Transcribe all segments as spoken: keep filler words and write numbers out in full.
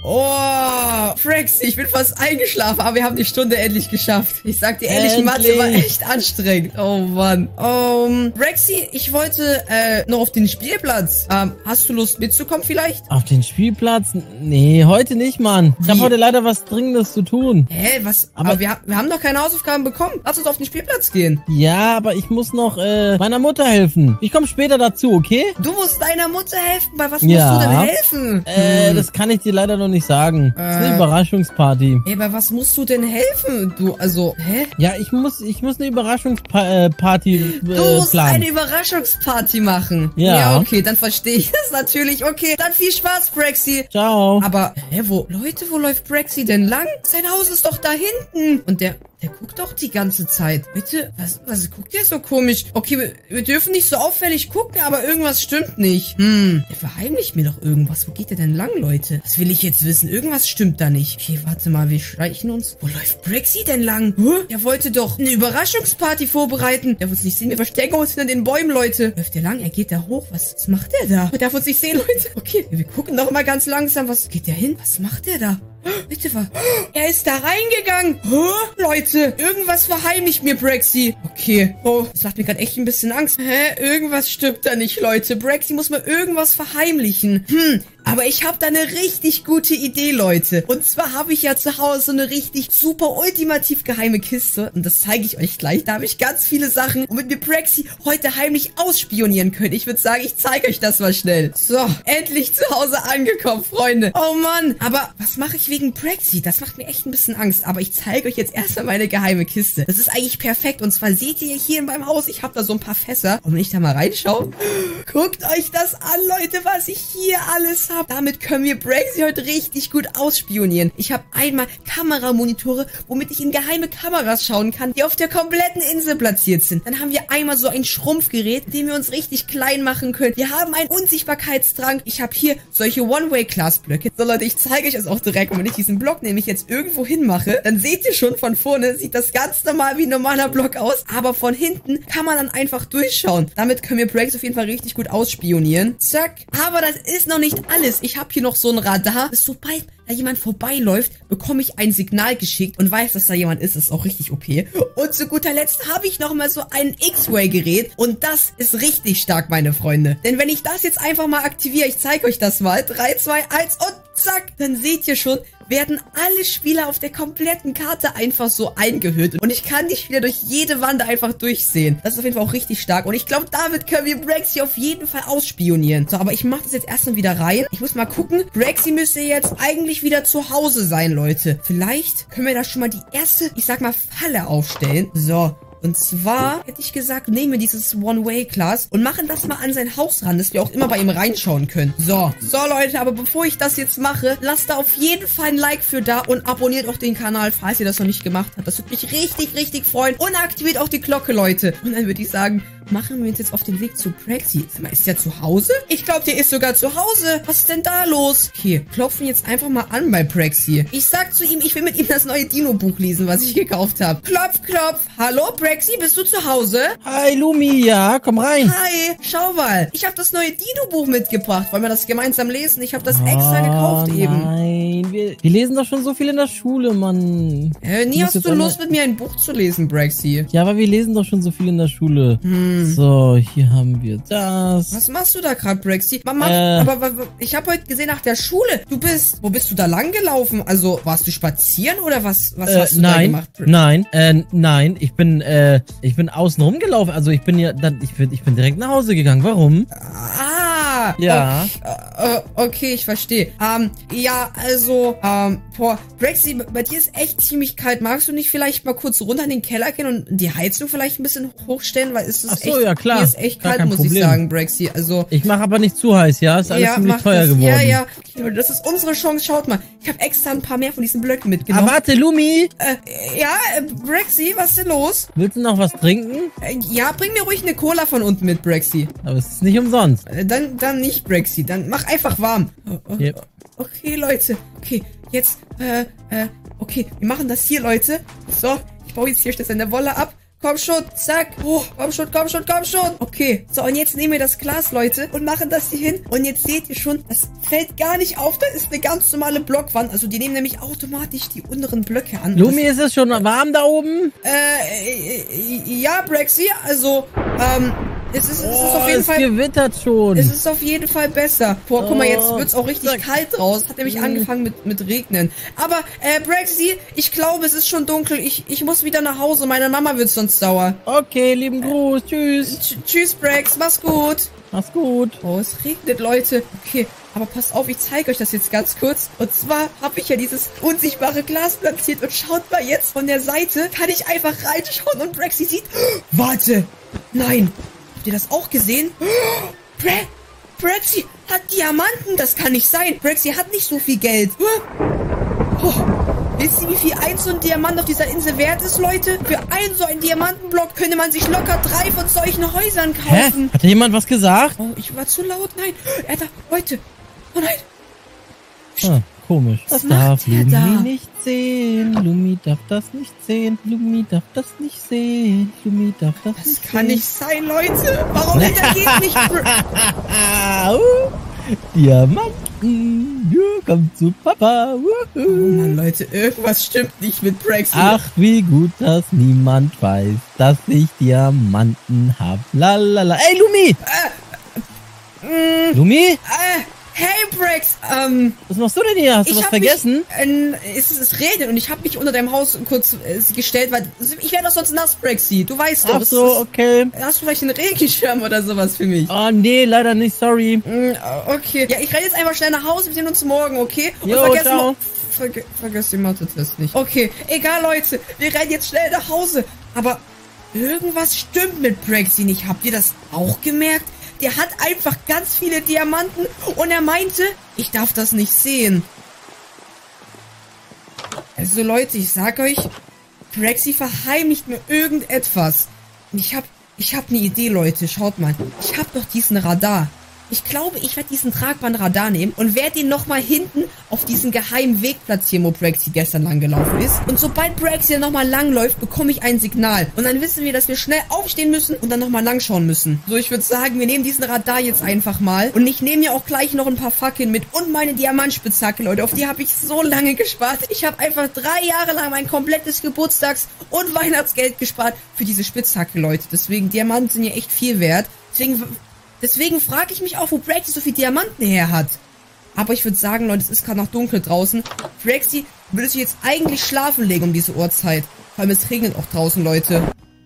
Oh, Braxy, ich bin fast eingeschlafen, aber wir haben die Stunde endlich geschafft. Ich sag dir ehrlich, Endlich. Mathe war echt anstrengend. Oh, Mann. Um, Braxy, ich wollte äh, noch auf den Spielplatz. Ähm, hast du Lust mitzukommen vielleicht? Auf den Spielplatz? Nee, heute nicht, Mann. Ich habe Wie? heute leider was Dringendes zu tun. Hä, was? Aber- Aber, wir, wir haben doch keine Hausaufgaben bekommen. Lass uns auf den Spielplatz gehen. Ja, aber ich muss noch äh, meiner Mutter helfen. Ich komme später dazu, okay? Du musst deiner Mutter helfen. Bei was Ja. musst du denn helfen? Äh, Hm. das kann ich dir leider noch nicht sagen. Das ist eine Äh. Überraschungsparty. Ey, bei was musst du denn helfen? Du, also, hä? Ja, ich muss, ich muss eine Überraschungsparty äh, Du musst planen. eine Überraschungsparty machen. Ja. Ja, okay, dann verstehe ich das natürlich. Okay, dann viel Spaß, Braxy. Ciao. Aber, hä, wo, Leute, wo läuft Braxy denn lang? Sein Haus ist doch da hinten. Und der, der guckt doch die ganze Zeit. Bitte, was, was guckt der so komisch? Okay, wir, wir dürfen nicht so auffällig gucken, aber irgendwas stimmt nicht. Hm, der verheimlicht mir doch irgendwas. Wo geht der denn lang, Leute? Das will ich jetzt wissen. Irgendwas stimmt da nicht. Okay, warte mal, wir schleichen uns. Wo läuft Braxy denn lang? Huh? Der wollte doch eine Überraschungsparty vorbereiten. Der wird uns nicht sehen. Wir verstecken uns hinter den Bäumen, Leute. Läuft der lang? Er geht da hoch. Was, was macht der da? Er darf uns nicht sehen, Leute. Okay, wir gucken doch mal ganz langsam. Was geht der hin? Was macht der da? Bitte was? Er ist da reingegangen. Oh, Leute, irgendwas verheimlicht mir Braxy. Okay. Oh, das macht mir gerade echt ein bisschen Angst. Hä? Irgendwas stimmt da nicht, Leute. Braxy muss mal irgendwas verheimlichen. Hm. Aber ich habe da eine richtig gute Idee, Leute. Und zwar habe ich ja zu Hause so eine richtig super ultimativ geheime Kiste. Und das zeige ich euch gleich. Da habe ich ganz viele Sachen, womit wir Braxy heute heimlich ausspionieren können. Ich würde sagen, ich zeige euch das mal schnell. So, endlich zu Hause angekommen, Freunde. Oh Mann. Aber was mache ich wegen Braxy? Das macht mir echt ein bisschen Angst. Aber ich zeige euch jetzt erstmal meine geheime Kiste. Das ist eigentlich perfekt. Und zwar seht ihr hier in meinem Haus, ich habe da so ein paar Fässer. Und wenn ich da mal reinschaue, guckt euch das an, Leute, was ich hier alles habe. Damit können wir Braxy heute richtig gut ausspionieren. Ich habe einmal Kameramonitore, womit ich in geheime Kameras schauen kann, die auf der kompletten Insel platziert sind. Dann haben wir einmal so ein Schrumpfgerät, mit dem wir uns richtig klein machen können. Wir haben einen Unsichtbarkeitstrank. Ich habe hier solche One-Way-Class-Blöcke. So, Leute, ich zeige euch das auch direkt. Und wenn ich diesen Block nämlich jetzt irgendwo hinmache, dann seht ihr schon von vorne, sieht das ganz normal wie ein normaler Block aus. Aber von hinten kann man dann einfach durchschauen. Damit können wir Braxy auf jeden Fall richtig gut ausspionieren. Zack. Aber das ist noch nicht alles. Ich habe hier noch so ein Radar. Sobald da jemand vorbeiläuft, bekomme ich ein Signal geschickt und weiß, dass da jemand ist. Das ist auch richtig O P. Und zu guter Letzt habe ich noch mal so ein X-Ray-Gerät. Und das ist richtig stark, meine Freunde. Denn wenn ich das jetzt einfach mal aktiviere, ich zeige euch das mal. drei, zwei, eins und zack. Dann seht ihr schon, werden alle Spieler auf der kompletten Karte einfach so eingehüllt. Und ich kann die Spieler durch jede Wand einfach durchsehen. Das ist auf jeden Fall auch richtig stark. Und ich glaube, damit können wir Braxy auf jeden Fall ausspionieren. So, aber ich mache das jetzt erstmal wieder rein. Ich muss mal gucken. Braxy müsste jetzt eigentlich wieder zu Hause sein, Leute. Vielleicht können wir da schon mal die erste, ich sag mal, Falle aufstellen. So. Und zwar, hätte ich gesagt, nehmen wir dieses One-Way-Class und machen das mal an sein Haus ran, dass wir auch immer bei ihm reinschauen können. So, so Leute, aber bevor ich das jetzt mache, lasst da auf jeden Fall ein Like für da und abonniert auch den Kanal, falls ihr das noch nicht gemacht habt. Das würde mich richtig, richtig freuen. Und aktiviert auch die Glocke, Leute. Und dann würde ich sagen, machen wir uns jetzt auf den Weg zu Braxy. Sag mal, ist der zu Hause? Ich glaube, der ist sogar zu Hause. Was ist denn da los? Okay, klopfen jetzt einfach mal an bei Braxy. Ich sag zu ihm, ich will mit ihm das neue Dino-Buch lesen, was ich gekauft habe. Klopf, klopf. Hallo, Braxy, bist du zu Hause? Hi, Lumi, ja, komm rein. Hi, schau mal. Ich habe das neue Dino-Buch mitgebracht. Wollen wir das gemeinsam lesen? Ich habe das extra gekauft oh, eben. Nein, wir, wir lesen doch schon so viel in der Schule, Mann. Äh, nie Ich muss hast jetzt du eine- Lust, mit mir ein Buch zu lesen, Braxy. Ja, aber wir lesen doch schon so viel in der Schule. Hm. So, hier haben wir das. Was machst du da gerade, Braxy? Mama, Äh. aber, aber ich habe heute gesehen nach der Schule. Du bist, wo bist du da lang gelaufen? Also, warst du spazieren oder was, was Äh, hast du nein, da gemacht? nein, äh, nein, ich bin, äh, ich bin außen rumgelaufen. Also ich bin ja, dann, ich bin, ich bin direkt nach Hause gegangen. Warum? Ah, Ja. Okay, äh, okay, ich verstehe. Ähm, ja, also, ähm, boah, Braxy, bei dir ist echt ziemlich kalt. Magst du nicht vielleicht mal kurz runter in den Keller gehen und die Heizung vielleicht ein bisschen hochstellen? Weil es ist Ach so, echt, ja, klar. hier ist echt Gar kalt, kein muss ich Problem. sagen, Braxy. Also, Ich mache aber nicht zu heiß, ja? Ist alles ziemlich mach teuer das. geworden. Ja, ja. Okay, das ist unsere Chance. Schaut mal. Ich habe extra ein paar mehr von diesen Blöcken mitgenommen. Ah, warte, Lumi. Äh, ja, äh, Braxy, was ist denn los? Willst du noch was trinken? Äh, ja, bring mir ruhig eine Cola von unten mit, Braxy. Aber es ist nicht umsonst. Äh, dann, dann nicht, Braxy. Dann mach einfach warm. Oh, oh, Yep. Okay, Leute. Okay, jetzt, äh, äh, okay. Wir machen das hier, Leute. So, ich baue jetzt hier schnell seine Wolle ab. komm schon, zack. Oh, komm schon, komm schon, komm schon. Okay, so, und jetzt nehmen wir das Glas, Leute, und machen das hier hin. Und jetzt seht ihr schon, das fällt gar nicht auf. Da ist eine ganz normale Blockwand. Also die nehmen nämlich automatisch die unteren Blöcke an. Lumi, ist es schon warm da oben? Äh, ja, Braxy, also, ähm... Es ist, es ist oh, auf jeden es Fall. gewittert schon. Es ist auf jeden Fall besser. Boah, guck mal, jetzt Oh, wird's auch richtig zack. kalt raus. Hat nämlich Mm. angefangen mit, mit Regnen. Aber, äh, Braxy, ich glaube, es ist schon dunkel. Ich, ich muss wieder nach Hause. Meine Mama wird sonst sauer. Okay, lieben Gruß. Tschüss. Tsch- Tschüss, Brax. Mach's gut. Mach's gut. Oh, es regnet, Leute. Okay, aber passt auf, ich zeige euch das jetzt ganz kurz. Und zwar habe ich ja dieses unsichtbare Glas platziert. Und schaut mal jetzt, von der Seite kann ich einfach reinschauen. Und Braxy sieht... Warte! Nein! Habt ihr das auch gesehen? Bra Braxy hat Diamanten. Das kann nicht sein. Braxy hat nicht so viel Geld. Oh. Wisst ihr, wie viel ein so ein Diamant auf dieser Insel wert ist, Leute? Für einen so einen Diamantenblock könnte man sich locker drei von solchen Häusern Hä? kaufen. Hat da jemand was gesagt? Oh, ich war zu laut. Nein. Er da. Leute. Oh nein. Ah, komisch. Was Das darf macht er Lumi da? nicht sehen. Lumi darf das nicht sehen. Lumi darf das nicht sehen. Lumi darf das, Das nicht kann sehen. nicht sein, Leute. Warum reagiert nicht... Ah, uh, Diamanten. Ja, komm zu Papa. Oh Mann, Leute, irgendwas stimmt nicht mit Braxy. Ach, wie gut, dass niemand weiß, dass ich Diamanten hab. Lalala. Ey, Lumi! Äh, mh, Lumi? äh, hey, Brax. Ähm, Was machst du denn hier? Hast du ich was hab vergessen? Mich, äh, es, ist- es regnet und ich habe mich unter deinem Haus kurz äh, gestellt, weil ich werde doch sonst nass, Braxy. Du weißt doch. Ach es so, ist- okay. Hast du vielleicht einen Regenschirm oder sowas für mich? Oh, nee, leider nicht, sorry. Mm, Okay. Ja, ich renne jetzt einfach schnell nach Hause. Wir sehen uns morgen, okay? Und Jo, vergessen ciao. mal- Verge vergesst den Mathe-Test nicht. Okay, egal, Leute. Wir rennen jetzt schnell nach Hause. Aber irgendwas stimmt mit Braxy nicht. Habt ihr das auch gemerkt? Der hat einfach ganz viele Diamanten und er meinte, ich darf das nicht sehen. Also, Leute, ich sag euch, Braxy verheimlicht mir irgendetwas. Und ich hab, ich hab eine Idee, Leute. Schaut mal. Ich hab doch diesen Radar. Ich glaube, ich werde diesen tragbaren Radar nehmen und werde ihn nochmal hinten auf diesen geheimen Weg platzieren, wo Braxy gestern lang gelaufen ist. Und sobald Braxy dann nochmal lang läuft, bekomme ich ein Signal. Und dann wissen wir, dass wir schnell aufstehen müssen und dann nochmal lang schauen müssen. So, ich würde sagen, wir nehmen diesen Radar jetzt einfach mal. Und ich nehme ja auch gleich noch ein paar Fackeln mit und meine Diamantspitzhacke, Leute. Auf die habe ich so lange gespart. Ich habe einfach drei Jahre lang mein komplettes Geburtstags- und Weihnachtsgeld gespart für diese Spitzhacke, Leute. Deswegen, Diamanten sind ja echt viel wert. Deswegen... Deswegen frage ich mich auch, wo Braxy so viel Diamanten her hat. Aber ich würde sagen, Leute, es ist gerade noch dunkel draußen. Braxy würde sich jetzt eigentlich schlafen legen um diese Uhrzeit. Vor allem es regnet auch draußen, Leute.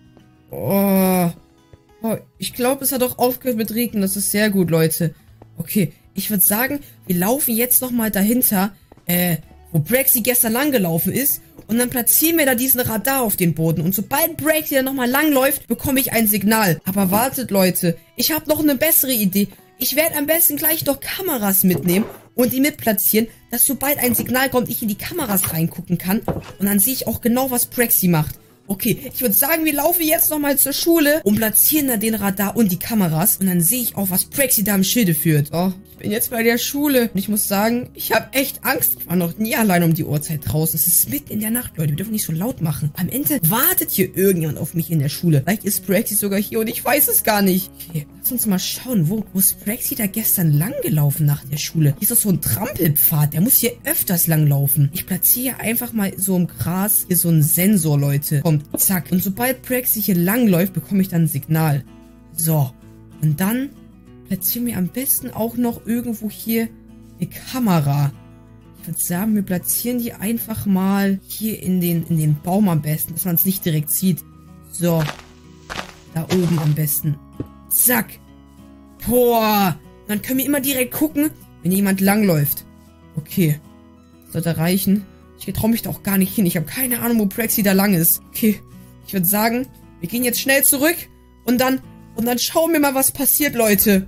Oh. Oh, ich glaube, es hat auch aufgehört mit Regnen. Das ist sehr gut, Leute. Okay, ich würde sagen, wir laufen jetzt nochmal dahinter, äh, wo Braxy gestern lang gelaufen ist. Und dann platzieren wir da diesen Radar auf den Boden. Und sobald Braxy dann nochmal lang läuft, bekomme ich ein Signal. Aber wartet, Leute. Ich habe noch eine bessere Idee. Ich werde am besten gleich noch Kameras mitnehmen und die mitplatzieren, dass sobald ein Signal kommt, ich in die Kameras reingucken kann. Und dann sehe ich auch genau, was Braxy macht. Okay, ich würde sagen, wir laufen jetzt nochmal zur Schule und platzieren da den Radar und die Kameras. Und dann sehe ich auch, was Braxy da im Schilde führt. Oh, ich bin jetzt bei der Schule. Und ich muss sagen, ich habe echt Angst. Ich war noch nie allein um die Uhrzeit draußen. Es ist mitten in der Nacht, Leute. Wir dürfen nicht so laut machen. Am Ende wartet hier irgendjemand auf mich in der Schule. Vielleicht ist Braxy sogar hier und ich weiß es gar nicht. Okay, lass uns mal schauen, wo, wo ist Braxy da gestern lang gelaufen nach der Schule? Hier ist doch so ein Trampelpfad. Der muss hier öfters lang laufen. Ich platziere einfach mal so im Gras hier so einen Sensor, Leute. Kommt, zack. Und sobald Braxy hier lang läuft, bekomme ich dann ein Signal. So. Und dann platzieren wir am besten auch noch irgendwo hier eine Kamera. Ich würde sagen, wir platzieren die einfach mal hier in den, in den Baum am besten, dass man es nicht direkt sieht. So. Da oben am besten. Zack. Boah. Dann können wir immer direkt gucken, wenn jemand langläuft. Okay. Sollte reichen. Ich traue mich da auch gar nicht hin. Ich habe keine Ahnung, wo Braxy da lang ist. Okay. Ich würde sagen, wir gehen jetzt schnell zurück und dann, und dann schauen wir mal, was passiert, Leute.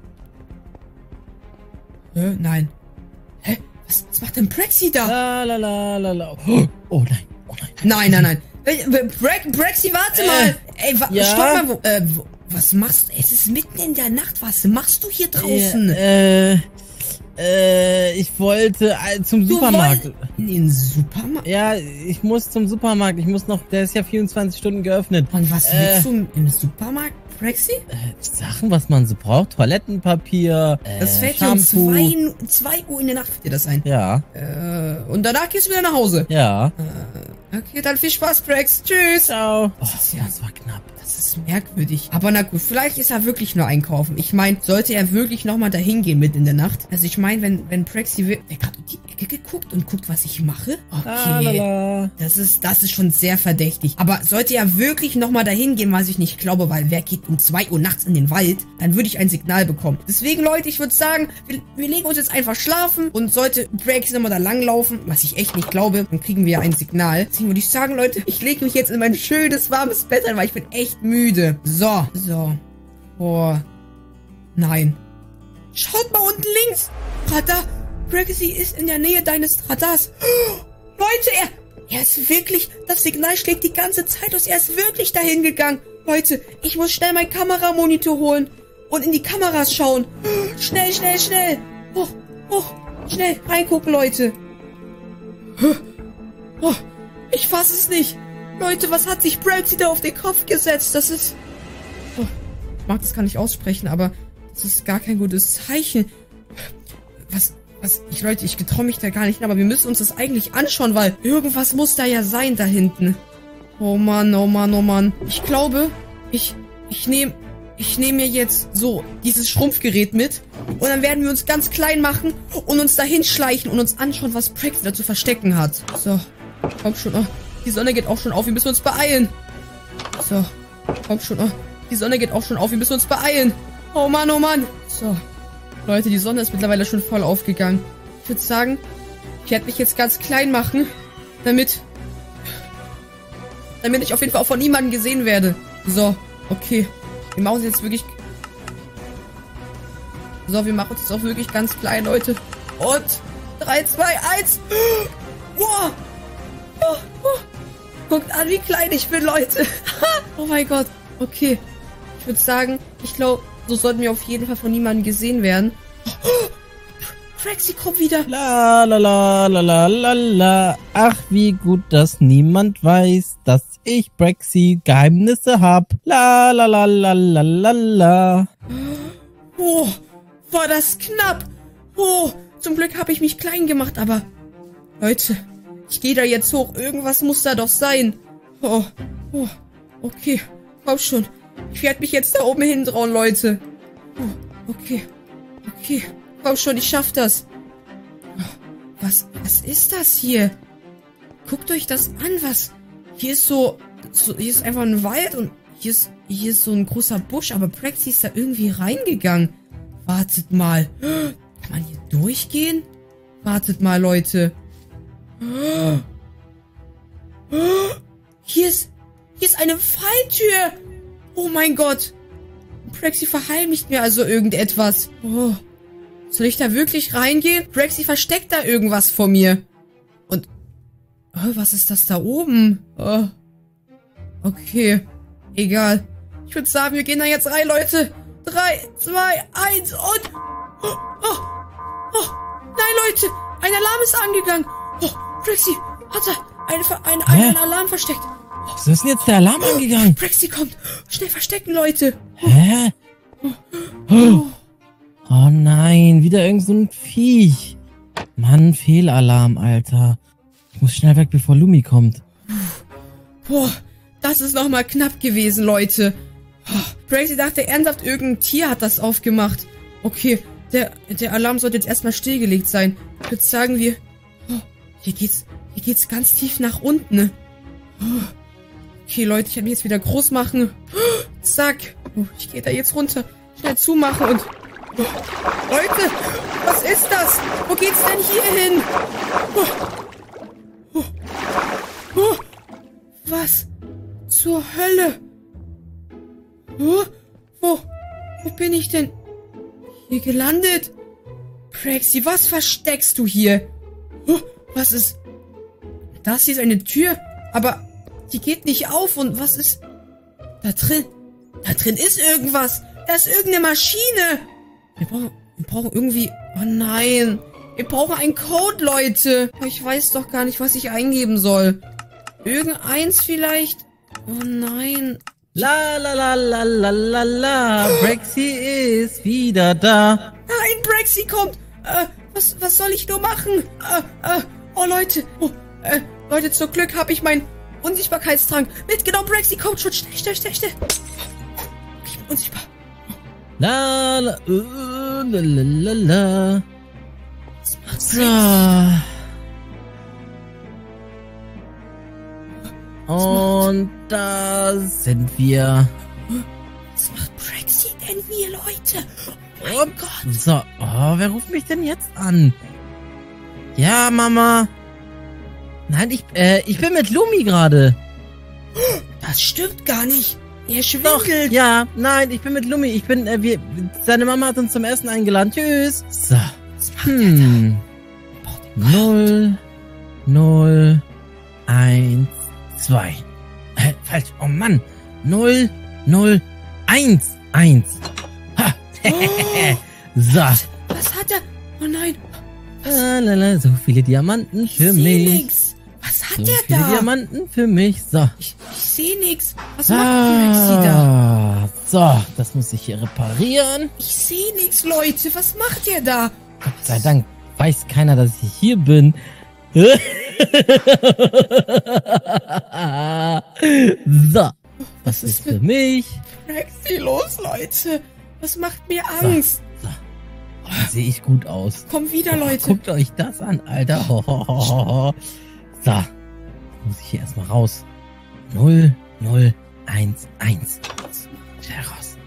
Hä? Nein. Hä? Was, was macht denn Braxy da? La, la, la, la, la. Oh, oh nein, oh nein. Nein, nein, nein. Bra Braxy, warte Äh, mal. Ey, wa ja? stopp mal. Wo, äh, wo, was machst du? Es ist mitten in der Nacht. Was machst du hier draußen? Äh, äh, Äh, ich wollte äh, zum Du Supermarkt. wollt- In den Supermarkt? Ja, ich muss zum Supermarkt. Ich muss noch, der ist ja vierundzwanzig Stunden geöffnet. Und was Äh. willst du im Supermarkt, Prexy? Äh, Sachen, was man so braucht. Toilettenpapier, äh, Das fällt dir um Shampoo. zwei, zwei Uhr in der Nacht, fällt dir das ein. Ja, Äh, und danach gehst du wieder nach Hause. ja. Okay, dann viel Spaß, Prex. Tschüss. Ciao. Oh, ist ja- das war knapp. Das ist merkwürdig. Aber na gut, vielleicht ist er wirklich nur einkaufen. Ich meine, sollte er wirklich nochmal dahin gehen mit in der Nacht? Also ich meine, wenn, wenn Prexy will... Der hat gerade um die Ecke geguckt und guckt, was ich mache? Okay. Lalala. Das ist, das ist schon sehr verdächtig. Aber sollte er wirklich nochmal dahin gehen, was ich nicht glaube, weil wer geht um zwei Uhr nachts in den Wald, dann würde ich ein Signal bekommen. Deswegen, Leute, ich würde sagen, wir, wir legen uns jetzt einfach schlafen und sollte Prexy nochmal da langlaufen, was ich echt nicht glaube, dann kriegen wir ein Signal. Deswegen würde ich sagen, Leute, ich lege mich jetzt in mein schönes, warmes Bett ein, weil ich bin echt müde. So, so. Oh. Nein. Schaut mal unten links. Radar. Prexy ist in der Nähe deines Radars. Leute, er, er ist wirklich, das Signal schlägt die ganze Zeit aus. Er ist wirklich dahin gegangen. Leute, ich muss schnell meinen Kameramonitor holen und in die Kameras schauen. Schnell, schnell, schnell. Oh, oh, schnell reingucken, Leute. Oh, ich fass es nicht. Leute, was hat sich Prexy da auf den Kopf gesetzt? Das ist... Oh, ich mag das gar nicht aussprechen, aber das ist gar kein gutes Zeichen. Was... Was, ich, Leute, ich getraue mich da gar nicht, aber wir müssen uns das eigentlich anschauen, weil irgendwas muss da ja sein da hinten. Oh Mann, oh Mann, oh Mann. Ich glaube, ich, ich nehme, ich nehme mir jetzt so dieses Schrumpfgerät mit und dann werden wir uns ganz klein machen und uns dahin schleichen und uns anschauen, was Prexy da zu verstecken hat. So, komm schon, oh, die Sonne geht auch schon auf, wir müssen uns beeilen. So, komm schon, oh, die Sonne geht auch schon auf, wir müssen uns beeilen. Oh Mann, oh Mann. So. Leute, die Sonne ist mittlerweile schon voll aufgegangen. Ich würde sagen, ich werde mich jetzt ganz klein machen, damit, damit ich auf jeden Fall auch von niemandem gesehen werde. So, okay. Wir machen uns jetzt wirklich... So, wir machen uns jetzt auch wirklich ganz klein, Leute. Und drei, zwei, eins. Wow. Oh, oh. Guckt an, wie klein ich bin, Leute. Oh mein Gott. Okay. Ich würde sagen, ich glaube... So sollten wir auf jeden Fall von niemandem gesehen werden. Oh, Prexy kommt wieder. La la la la la la la. Ach, wie gut, dass niemand weiß, dass ich Prexy Geheimnisse hab. La la la la la la la. Oh, war das knapp. Oh, zum Glück habe ich mich klein gemacht, aber... Leute, ich gehe da jetzt hoch. Irgendwas muss da doch sein. Oh, oh, okay. Komm schon. Ich werde mich jetzt da oben hintrauen, Leute. Oh, okay. Okay. Komm schon, ich schaff das. Oh, was, was ist das hier? Guckt euch das an, was... Hier ist so, so... Hier ist einfach ein Wald und hier ist, hier ist so ein großer Busch, aber Prexy ist da irgendwie reingegangen. Wartet mal. Kann man hier durchgehen? Wartet mal, Leute. Hier ist... Hier ist eine Falltür. Oh mein Gott. Prexy verheimlicht mir also irgendetwas. Oh. Soll ich da wirklich reingehen? Prexy versteckt da irgendwas vor mir. Und... Oh, was ist das da oben? Oh. Okay. Egal. Ich würde sagen, wir gehen da jetzt rein, Leute. Drei, zwei, eins und... Oh, oh, oh. Nein, Leute. Ein Alarm ist angegangen. Oh, Prexy hat da einen, einen, einen Alarm versteckt. Wieso ist denn jetzt der Alarm angegangen? Prexy kommt. Schnell verstecken, Leute. Hä? Oh, oh nein, wieder irgend so ein Viech. Mann, Fehlalarm, Alter. Ich muss schnell weg, bevor Lumi kommt. Boah, das ist nochmal knapp gewesen, Leute. Prexy dachte ernsthaft, irgendein Tier hat das aufgemacht. Okay, der, der Alarm sollte jetzt erstmal stillgelegt sein. Ich würde sagen, wir... Oh, hier geht's, hier geht's ganz tief nach unten. Oh. Okay, Leute, ich werde mich jetzt wieder groß machen. Oh, zack. Oh, ich gehe da jetzt runter. Schnell zumachen und... Oh, Leute, was ist das? Wo geht's denn hier hin? Oh, oh, oh, was zur Hölle? Oh, wo, wo bin ich denn hier gelandet? Prexy, was versteckst du hier? Oh, was ist... Das hier ist eine Tür, aber... Die geht nicht auf und was ist... Da drin... Da drin ist irgendwas. Da ist irgendeine Maschine. Wir brauchen... Wir brauchen irgendwie... Oh nein. Wir brauchen einen Code, Leute. Ich weiß doch gar nicht, was ich eingeben soll. Irgendeins vielleicht? Oh nein. La la la la la la la. Brexy ist wieder da. Nein, Brexy kommt. Äh, was, was soll ich nur machen? Äh, äh, oh, Leute. Oh, äh, Leute, zum Glück habe ich meinen Unsichtbarkeitstrank mitgenommen. Brexy kommt schon. Schnell, schnell, schnell, schnell. Ich bin unsichtbar. La la uh, la la la la. Was macht So. Und da sind wir. Was macht Brexy denn hier, Leute? Oh mein Gott. So, oh, wer ruft mich denn jetzt an? Ja, Mama. Nein, ich, äh, ich bin mit Lumi gerade. Das stimmt gar nicht. Er Doch, schwindelt. ja, nein, ich bin mit Lumi. Ich bin, äh, wir, seine Mama hat uns zum Essen eingeladen. Tschüss. So. Was macht Hm. Null, null, eins, zwei. Äh, falsch. Oh Mann. Null, null, eins, eins. Ha. So. Was hat er? Oh nein. Lalala, so viele Diamanten für Ich sehe mich. nix. Was hat So der viele da? Diamanten für mich. So. Ich, ich sehe nix. Was macht Brexy da? Ah, so, das muss ich hier reparieren. Ich sehe nix, Leute. Was macht der da? Gott sei Dank weiß keiner, dass ich hier bin. So, was ist für mich? Brexy los, Leute. Was macht mir Angst? So. Oh, sehe ich gut aus. Komm wieder, Oh, Leute. guckt euch das an, Alter. Oh, oh, oh, oh. So, muss ich hier erstmal raus. Null, null, eins, eins. Schnell raus.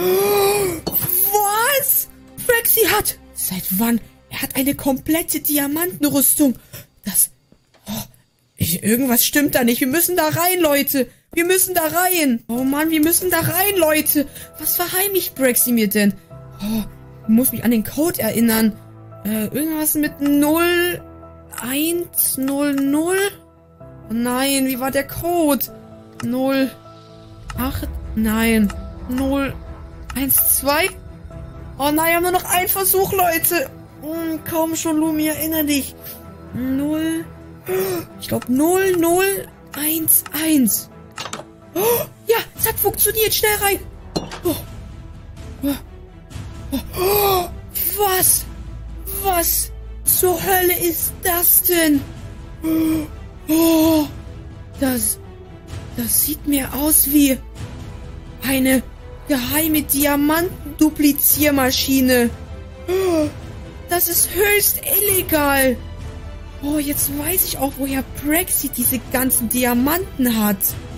Was? Brexy hat... Seit wann? Er hat eine komplette Diamantenrüstung. Das... Oh, ich, irgendwas stimmt da nicht. Wir müssen da rein, Leute. Wir müssen da rein. Oh Mann, wir müssen da rein, Leute. Was verheimlicht Brexy mir denn? Oh, ich muss mich an den Code erinnern. Äh, irgendwas mit null, eins, null, null? Oh nein, wie war der Code? null, acht, nein, null, eins, zwei? Oh nein, wir haben nur noch einen Versuch, Leute. Hm, komm schon, Lumi, erinnere dich. null, ich glaube null, null, eins, eins. Oh, ja, es hat funktioniert. Schnell rein. Oh. Oh. Oh. Was? Was zur Hölle ist das denn? Oh. Das, das sieht mir aus wie eine geheime Diamantendupliziermaschine. Das ist höchst illegal. Oh, jetzt weiß ich auch, woher Brexy diese ganzen Diamanten hat.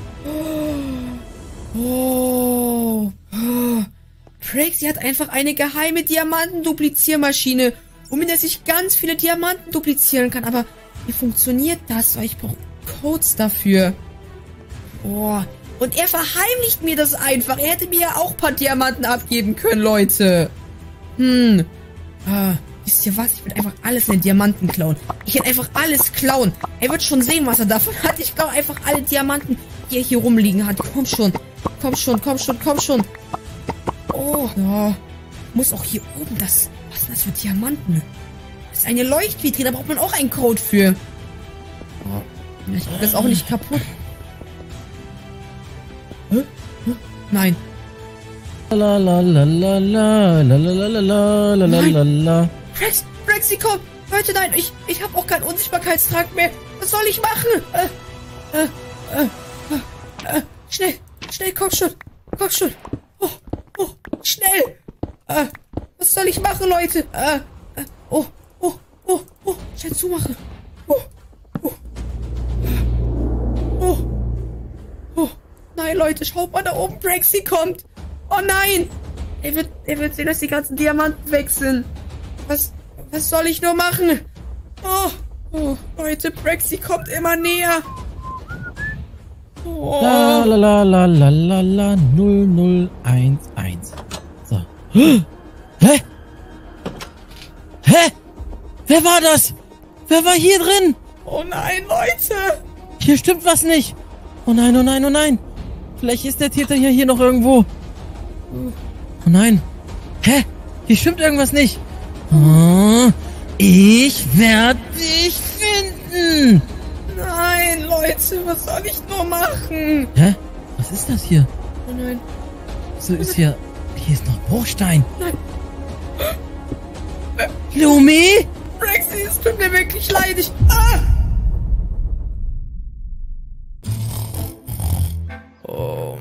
Oh. Oh. Oh. Brexy hat einfach eine geheime Diamantendupliziermaschine, womit er sich ganz viele Diamanten duplizieren kann. Aber wie funktioniert das? Weil ich brauche Codes dafür. Oh. Und er verheimlicht mir das einfach. Er hätte mir ja auch ein paar Diamanten abgeben können, Leute. Hm. Ah, wisst ihr was? Ich will einfach alles in den Diamanten klauen. Ich will einfach alles klauen. Er wird schon sehen, was er davon hat. Ich klaue einfach alle Diamanten, die er hier rumliegen hat. Komm schon. Komm schon, komm schon, komm schon. Oh, ja. Muss auch hier oben das... Was sind das für Diamanten? Das ist eine Leuchtvitrine. Da braucht man auch einen Code für. Oh, ich krieg das auch nicht kaputt. Hä? Hä? Nein. La la la la la la la la la la la la la. Brex, Brexy, komm! Leute, nein, ich, ich habe auch keinen Unsichtbarkeitstrank mehr. Was soll ich machen? Äh, äh, äh, äh, äh, schnell, schnell, komm schon, komm schon. Oh, oh, schnell. Äh, was soll ich machen, Leute? Äh, äh, oh, oh, oh, oh, schnell zumachen. Oh, oh, oh, oh. Nein, Leute, schaut mal da oben, Brexy kommt. Oh nein! Er wird, er wird sehen, dass die ganzen Diamanten weg sind. Was, was soll ich nur machen? Oh, oh, Leute, Brexy kommt immer näher. Oh. La la la la la la la null null eins eins. So. Hä? Hä? Wer war das? Wer war hier drin? Oh nein, Leute! Hier stimmt was nicht. Oh nein, oh nein, oh nein. Vielleicht ist der Täter hier, hier noch irgendwo. Oh nein. Hä? Hier stimmt irgendwas nicht. Oh, ich werde dich finden. Nein, Leute, was soll ich nur machen? Hä? Was ist das hier? Oh nein. So ist hier... Hier ist noch Bruchstein. Nein. Lumi? Brexy, es tut mir wirklich leid. Ich... Ah! Oh.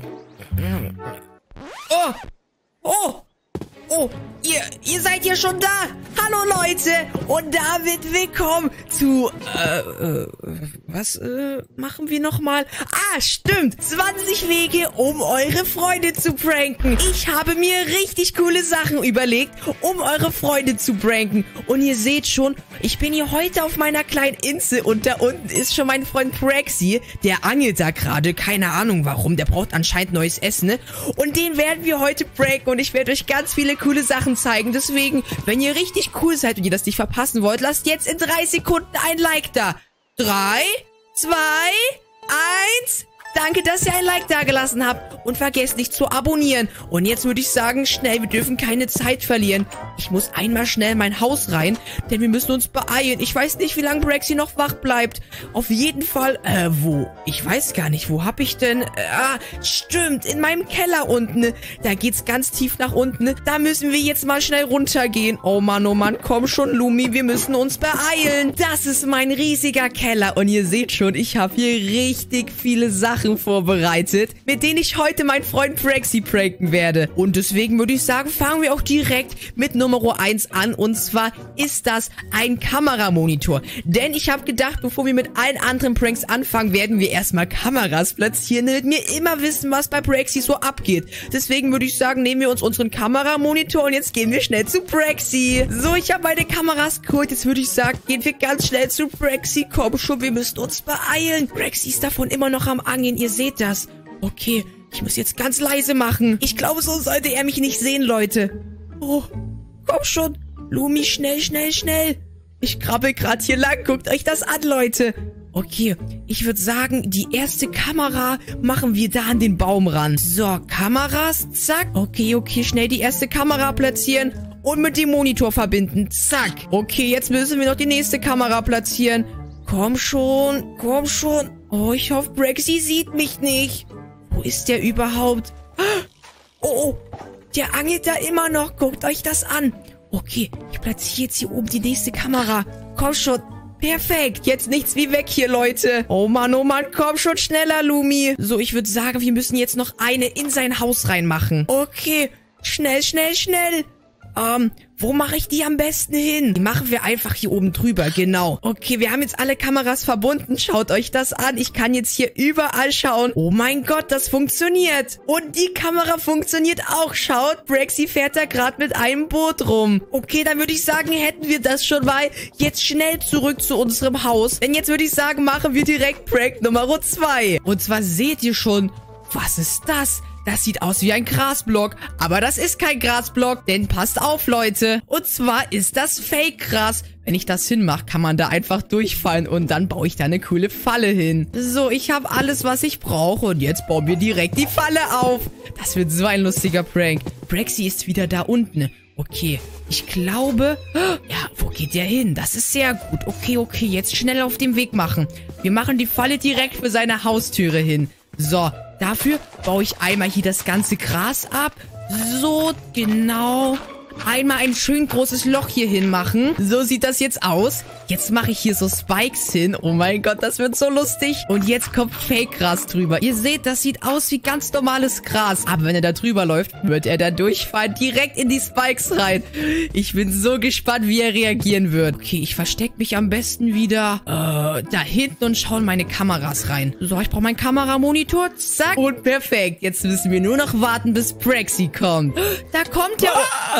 Oh. Oh. Oh. Ihr, ihr seid ja schon da. Hallo, Leute. Und damit willkommen zu... Äh, äh, was äh, machen wir nochmal? Ah, stimmt. zwanzig Wege, um eure Freunde zu pranken. Ich habe mir richtig coole Sachen überlegt, um eure Freunde zu pranken. Und ihr seht schon, ich bin hier heute auf meiner kleinen Insel und da unten ist schon mein Freund Brexy. Der angelt da gerade. Keine Ahnung warum. Der braucht anscheinend neues Essen, ne? Und den werden wir heute pranken und ich werde euch ganz viele coole Sachen zeigen. Deswegen, wenn ihr richtig cool seid und ihr das nicht verpassen wollt, lasst jetzt in drei Sekunden ein Like da. Drei, zwei, eins. Danke, dass ihr ein Like da gelassen habt. Und vergesst nicht zu abonnieren. Und jetzt würde ich sagen, schnell, wir dürfen keine Zeit verlieren. Ich muss einmal schnell in mein Haus rein, denn wir müssen uns beeilen. Ich weiß nicht, wie lange Brexy noch wach bleibt. Auf jeden Fall, äh, wo? Ich weiß gar nicht, wo hab ich denn? Äh, ah, stimmt, in meinem Keller unten. Da geht's ganz tief nach unten. Da müssen wir jetzt mal schnell runtergehen. Oh Mann, oh Mann, komm schon, Lumi, wir müssen uns beeilen. Das ist mein riesiger Keller. Und ihr seht schon, ich habe hier richtig viele Sachen vorbereitet, mit denen ich heute meinen Freund Brexy pranken werde. Und deswegen würde ich sagen, fangen wir auch direkt mit Nummer eins an. Und zwar ist das ein Kameramonitor. Denn ich habe gedacht, bevor wir mit allen anderen Pranks anfangen, werden wir erstmal Kameras platzieren, damit wir immer wissen, was bei Brexy so abgeht. Deswegen würde ich sagen, nehmen wir uns unseren Kameramonitor und jetzt gehen wir schnell zu Brexy. So, ich habe meine Kameras geholt. Jetzt würde ich sagen, gehen wir ganz schnell zu Brexy. Komm schon, wir müssen uns beeilen. Brexy ist davon immer noch am Angeln. Ihr seht das. Okay, ich muss jetzt ganz leise machen. Ich glaube, so sollte er mich nicht sehen, Leute. Oh, komm schon. Lumi, schnell, schnell, schnell. Ich krabbel gerade hier lang. Guckt euch das an, Leute. Okay, ich würde sagen, die erste Kamera machen wir da an den Baum ran. So, Kameras, zack. Okay, okay, schnell die erste Kamera platzieren und mit dem Monitor verbinden. Zack. Okay, jetzt müssen wir noch die nächste Kamera platzieren. Komm schon, komm schon. Oh, ich hoffe, Brexy sieht mich nicht. Wo ist der überhaupt? Oh, oh, der angelt da immer noch. Guckt euch das an. Okay, ich platziere jetzt hier oben die nächste Kamera. Komm schon. Perfekt. Jetzt nichts wie weg hier, Leute. Oh Mann, oh Mann, komm schon schneller, Lumi. So, ich würde sagen, wir müssen jetzt noch eine in sein Haus reinmachen. Okay, schnell, schnell, schnell. Ähm, wo mache ich die am besten hin? Die machen wir einfach hier oben drüber, genau. Okay, wir haben jetzt alle Kameras verbunden. Schaut euch das an. Ich kann jetzt hier überall schauen. Oh mein Gott, das funktioniert. Und die Kamera funktioniert auch. Schaut, Brexy fährt da gerade mit einem Boot rum. Okay, dann würde ich sagen, hätten wir das schon mal. Jetzt schnell zurück zu unserem Haus. Denn jetzt würde ich sagen, machen wir direkt Prank Nummer zwei. Und zwar seht ihr schon, was ist das? Das sieht aus wie ein Grasblock, aber das ist kein Grasblock, denn passt auf, Leute. Und zwar ist das Fake-Gras. Wenn ich das hinmache, kann man da einfach durchfallen und dann baue ich da eine coole Falle hin. So, ich habe alles, was ich brauche und jetzt bauen wir direkt die Falle auf. Das wird so ein lustiger Prank. Brexy ist wieder da unten. Okay, ich glaube... Ja, wo geht der hin? Das ist sehr gut. Okay, okay, jetzt schnell auf dem Weg machen. Wir machen die Falle direkt für seine Haustüre hin. So, dafür baue ich einmal hier das ganze Gras ab. So, genau. Einmal ein schön großes Loch hier hin machen. So sieht das jetzt aus. Jetzt mache ich hier so Spikes hin. Oh mein Gott, das wird so lustig. Und jetzt kommt Fake-Gras drüber. Ihr seht, das sieht aus wie ganz normales Gras. Aber wenn er da drüber läuft, wird er da durchfallen. Direkt in die Spikes rein. Ich bin so gespannt, wie er reagieren wird. Okay, ich verstecke mich am besten wieder äh, da hinten und schaue in meine Kameras rein. So, ich brauche meinen Kameramonitor. Zack. Und perfekt. Jetzt müssen wir nur noch warten, bis Brexy kommt. Da kommt er. Ah!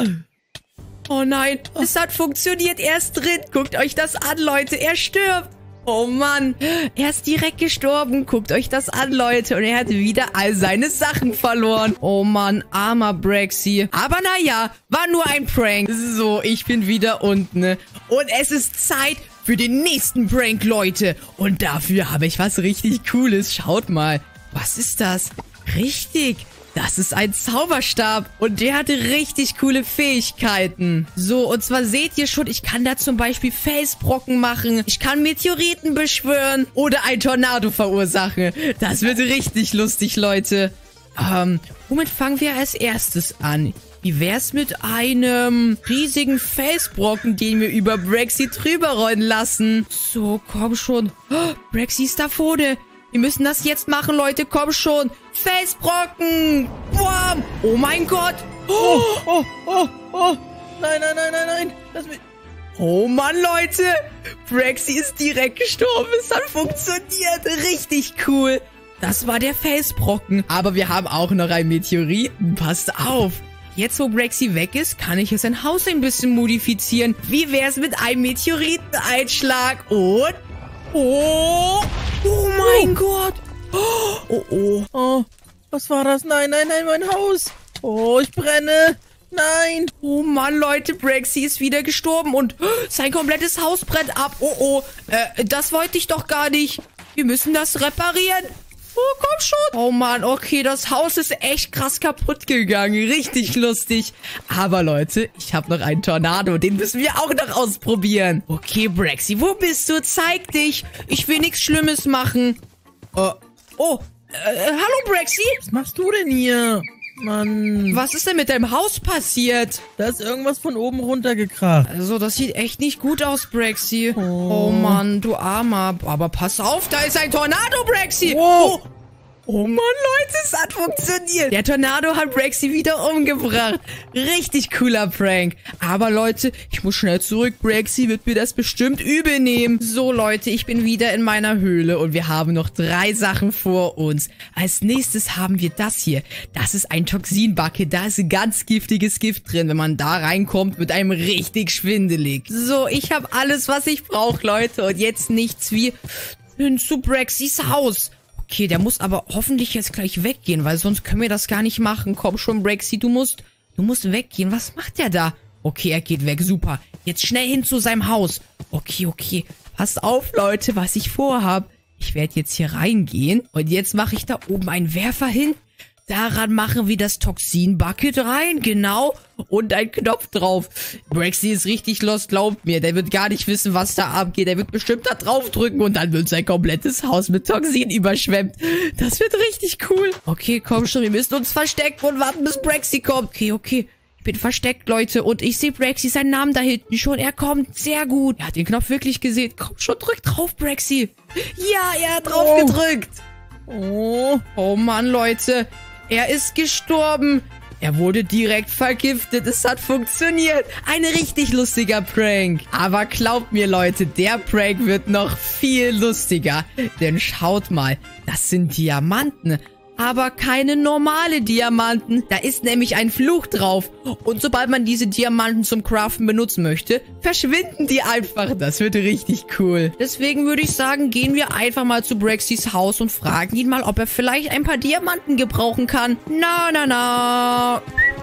Oh nein, es hat funktioniert. Er ist drin. Guckt euch das an, Leute. Er stirbt. Oh Mann, er ist direkt gestorben. Guckt euch das an, Leute. Und er hat wieder all seine Sachen verloren. Oh Mann, armer Brexy. Aber naja, war nur ein Prank. So, ich bin wieder unten. Und es ist Zeit für den nächsten Prank, Leute. Und dafür habe ich was richtig Cooles. Schaut mal. Was ist das? Richtig. Das ist ein Zauberstab und der hatte richtig coole Fähigkeiten. So, und zwar seht ihr schon, ich kann da zum Beispiel Felsbrocken machen. Ich kann Meteoriten beschwören oder ein Tornado verursachen. Das wird richtig lustig, Leute. Ähm, womit fangen wir als erstes an? Wie wär's mit einem riesigen Felsbrocken, den wir über Braxy drüber rollen lassen? So, komm schon. Oh, Braxy ist da vorne. Wir müssen das jetzt machen, Leute. Komm schon. Felsbrocken. Boah. Oh mein Gott. Oh, oh, oh, oh. Nein, nein, nein, nein, nein. Lass mich... Oh Mann, Leute. Braxy ist direkt gestorben. Es hat funktioniert. Richtig cool. Das war der Felsbrocken. Aber wir haben auch noch einen Meteoriten. Passt auf. Jetzt, wo Braxy weg ist, kann ich sein Haus ein bisschen modifizieren. Wie wär's mit einem Meteoriteneinschlag? Und... Oh... Oh mein oh. Gott. Oh, oh, oh. Oh, was war das? Nein, nein, nein, mein Haus. Oh, ich brenne. Nein. Oh Mann, Leute, Braxy ist wieder gestorben und oh, sein komplettes Haus brennt ab. Oh, oh. Äh, das wollte ich doch gar nicht. Wir müssen das reparieren. Oh, komm schon. Oh Mann, okay, das Haus ist echt krass kaputt gegangen. Richtig lustig. Aber Leute, ich habe noch einen Tornado. Den müssen wir auch noch ausprobieren. Okay, Braxy, wo bist du? Zeig dich. Ich will nichts Schlimmes machen. Oh, oh äh, hallo, Braxy. Was machst du denn hier? Mann. Was ist denn mit deinem Haus passiert? Da ist irgendwas von oben runtergekracht. Also, das sieht echt nicht gut aus, Braxy. Oh, oh Mann, du Armer. Aber pass auf, da ist ein Tornado, Braxy. Wow. Oh. Oh Mann, Leute, es hat funktioniert. Der Tornado hat Braxy wieder umgebracht. Richtig cooler Prank. Aber Leute, ich muss schnell zurück. Braxy wird mir das bestimmt übel nehmen. So, Leute, ich bin wieder in meiner Höhle und wir haben noch drei Sachen vor uns. Als nächstes haben wir das hier. Das ist ein Toxinbucket. Da ist ein ganz giftiges Gift drin. Wenn man da reinkommt, wird einem richtig schwindelig. So, ich habe alles, was ich brauche, Leute. Und jetzt nichts wie hin zu Braxys Haus. Okay, der muss aber hoffentlich jetzt gleich weggehen, weil sonst können wir das gar nicht machen. Komm schon, Braxy, du musst, du musst weggehen. Was macht der da? Okay, er geht weg. Super. Jetzt schnell hin zu seinem Haus. Okay, okay. Passt auf, Leute, was ich vorhab. Ich werde jetzt hier reingehen und jetzt mache ich da oben einen Werfer hin. Daran machen wir das Toxin-Bucket rein, genau, und ein Knopf drauf. Braxy ist richtig lost, glaubt mir. Der wird gar nicht wissen, was da abgeht. Der wird bestimmt da drauf drücken und dann wird sein komplettes Haus mit Toxin überschwemmt. Das wird richtig cool. Okay, komm schon, wir müssen uns verstecken und warten, bis Braxy kommt. Okay, okay. Ich bin versteckt, Leute, und ich sehe Braxy seinen Namen da hinten schon. Er kommt, sehr gut. Er hat den Knopf wirklich gesehen. Komm schon, drück drauf, Braxy. Ja, er hat drauf oh. gedrückt. Oh. Oh Mann, Leute. Er ist gestorben. Er wurde direkt vergiftet. Es hat funktioniert. Ein richtig lustiger Prank. Aber glaubt mir, Leute, der Prank wird noch viel lustiger. Denn schaut mal, das sind Diamanten. Aber keine normale Diamanten. Da ist nämlich ein Fluch drauf. Und sobald man diese Diamanten zum Craften benutzen möchte, verschwinden die einfach. Das wird richtig cool. Deswegen würde ich sagen, gehen wir einfach mal zu Braxys Haus und fragen ihn mal, ob er vielleicht ein paar Diamanten gebrauchen kann. Na, na, na.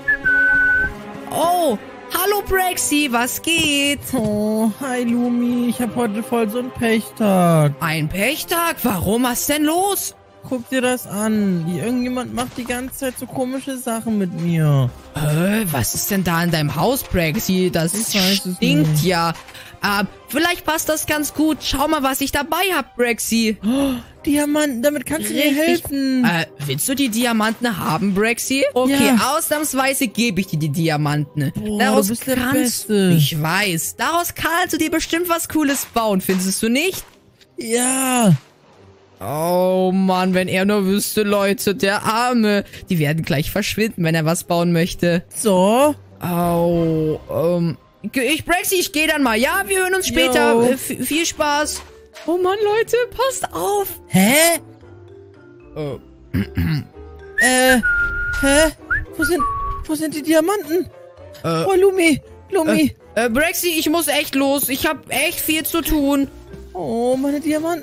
Oh, hallo Braxy, was geht? Oh, hi Lumi, ich habe heute voll so einen Pechtag. Ein Pechtag? Warum? Was denn los? Guck dir das an. Die, irgendjemand macht die ganze Zeit so komische Sachen mit mir. Äh, was ist denn da in deinem Haus, Braxy? Das stinkt ja. Äh, vielleicht passt das ganz gut. Schau mal, was ich dabei hab, Braxy. Oh, Diamanten, damit kannst du mir helfen. Äh, willst du die Diamanten haben, Braxy? Okay, ja. Ausnahmsweise gebe ich dir die Diamanten. Boah, Daraus du bist der kannst, Beste. Ich weiß. Daraus kannst du dir bestimmt was Cooles bauen, findest du nicht? Ja. Oh Mann, wenn er nur wüsste, Leute, der Arme. Die werden gleich verschwinden, wenn er was bauen möchte. So? Oh, ähm, ich, Braxy, ich gehe dann mal. Ja, wir hören uns später. Äh, viel Spaß. Oh Mann, Leute, passt auf. Hä? Oh. äh, hä? Wo sind, wo sind die Diamanten? Äh, oh, Lumi, Lumi. Äh, äh, Braxy, ich muss echt los. Ich habe echt viel zu tun. Oh, meine Diamanten.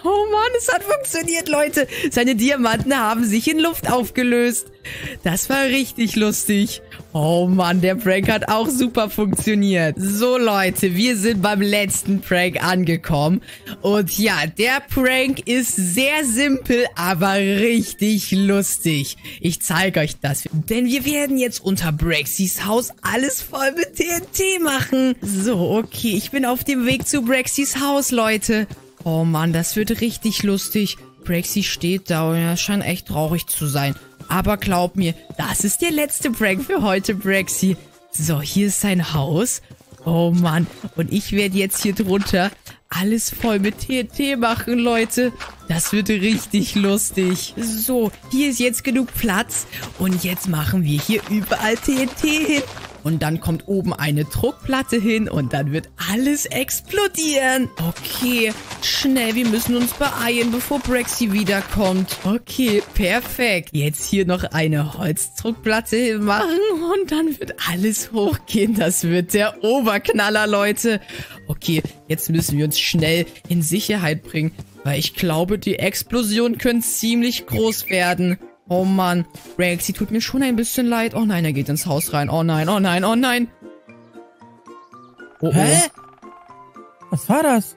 Oh Mann, es hat funktioniert, Leute. Seine Diamanten haben sich in Luft aufgelöst. Das war richtig lustig. Oh Mann, der Prank hat auch super funktioniert. So, Leute, wir sind beim letzten Prank angekommen. Und ja, der Prank ist sehr simpel, aber richtig lustig. Ich zeige euch das. Denn wir werden jetzt unter Brexys Haus alles voll mit T N T machen. So, okay, ich bin auf dem Weg zu Brexys Haus, Leute. Oh Mann, das wird richtig lustig. Brexy steht da und er scheint echt traurig zu sein. Aber glaub mir, das ist der letzte Prank für heute, Brexy. So, hier ist sein Haus. Oh Mann, und ich werde jetzt hier drunter alles voll mit T N T machen, Leute. Das wird richtig lustig. So, hier ist jetzt genug Platz. Und jetzt machen wir hier überall T N T hin. Und dann kommt oben eine Druckplatte hin und dann wird alles explodieren. Okay, schnell, wir müssen uns beeilen, bevor Brexy wiederkommt. Okay, perfekt. Jetzt hier noch eine Holzdruckplatte hinmachen und dann wird alles hochgehen. Das wird der Oberknaller, Leute. Okay, jetzt müssen wir uns schnell in Sicherheit bringen, weil ich glaube, die Explosionen können ziemlich groß werden. Oh Mann, Brexy tut mir schon ein bisschen leid. Oh nein, er geht ins Haus rein. Oh nein, oh nein, oh nein. Oh, oh. Hä? Was war das?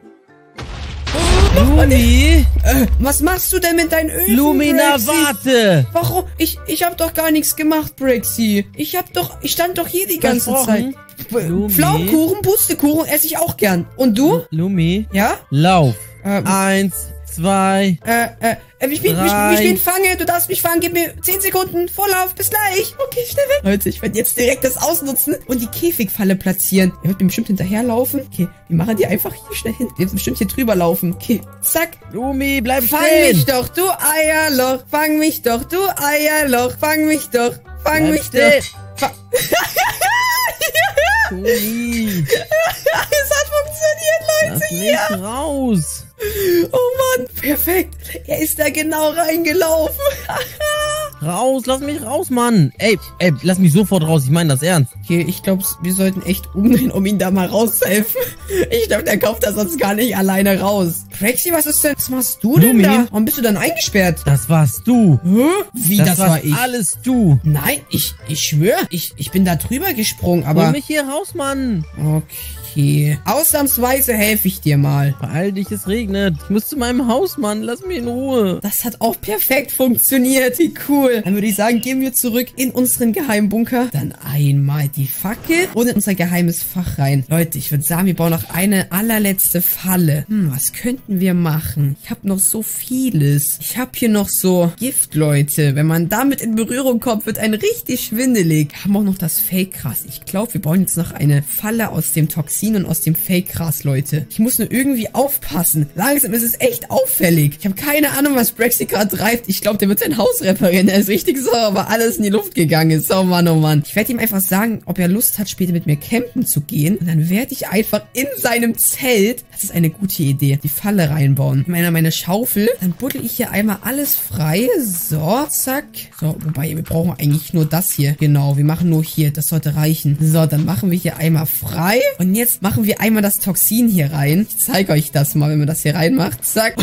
Oh, Lumi? Äh, was machst du denn mit deinen Öfen, Lumina, Brexy? warte! Warum? Ich, ich hab doch gar nichts gemacht, Brexy. Ich hab doch, ich stand doch hier die ganze Zeit. Lumi. Pflaumenkuchen, Pustekuchen esse ich auch gern. Und du? Lumi? Ja? Lauf. Ähm. Eins, zwei, Äh, äh, ich bin, ich, ich bin fange, du darfst mich fangen, gib mir zehn Sekunden, Vorlauf, bis gleich. Okay, schnell weg. Leute, ich werde jetzt direkt das ausnutzen und die Käfigfalle platzieren. Er wird mir bestimmt hinterherlaufen. Okay, wir machen die einfach hier schnell hin. Wir werden bestimmt hier drüber laufen. Okay, zack. Lumi, bleib Fang stehen! mich doch, du Eierloch. Fang mich doch, du Eierloch. Fang mich doch. Fang Bleib mich still. doch. Fa Lumi, Es hat funktioniert, Leute, lass hier. mich raus! Oh Mann, perfekt. Er ist da genau reingelaufen. Raus, lass mich raus, Mann! Ey, ey, lass mich sofort raus, ich meine das ernst. Okay, ich glaube, wir sollten echt umdrehen, um ihn da mal rauszuhelfen. Ich glaube, der kommt da sonst gar nicht alleine raus. Brexy, was ist denn? Was machst du denn Lumi? da? Warum bist du dann eingesperrt? Das warst du. Hä? Wie, Das, das, warst war ich? alles du. Nein, ich, ich schwöre, ich, ich bin da drüber gesprungen, Hol aber... mich hier raus, Mann! Okay. Ausnahmsweise helfe ich dir mal. Beeil dich, es regnet. Ich muss zu meinem Haus, Mann. Lass mich in Ruhe. Das hat auch perfekt funktioniert. Wie cool. Dann würde ich sagen, gehen wir zurück in unseren Geheimbunker. Dann einmal die Fackel und in unser geheimes Fach rein. Leute, ich würde sagen, wir bauen noch eine allerletzte Falle. Hm, was könnten wir machen? Ich habe noch so vieles. Ich habe hier noch so Gift, Leute. Wenn man damit in Berührung kommt, wird ein richtig schwindelig. Wir haben auch noch das Fake-Gras. Ich glaube, wir bauen jetzt noch eine Falle aus dem Toxin und aus dem Fake-Gras, Leute. Ich muss nur irgendwie aufpassen. Langsam ist es echt auffällig. Ich habe keine Ahnung, was Brexy gerade treibt. Ich glaube, der wird sein Haus reparieren. Er ist richtig sauer, weil alles in die Luft gegangen ist. Oh Mann, oh Mann. Ich werde ihm einfach sagen, ob er Lust hat, später mit mir campen zu gehen. Und dann werde ich einfach in seinem Zelt, das ist eine gute Idee, die Falle reinbauen. Ich meine, meine Schaufel. Dann buddel ich hier einmal alles frei. So, zack. So, wobei, wir brauchen eigentlich nur das hier. Genau, wir machen nur hier. Das sollte reichen. So, dann machen wir hier einmal frei. Und jetzt machen wir einmal das Toxin hier rein. Ich zeige euch das mal, wenn man das hier reinmacht. Zack.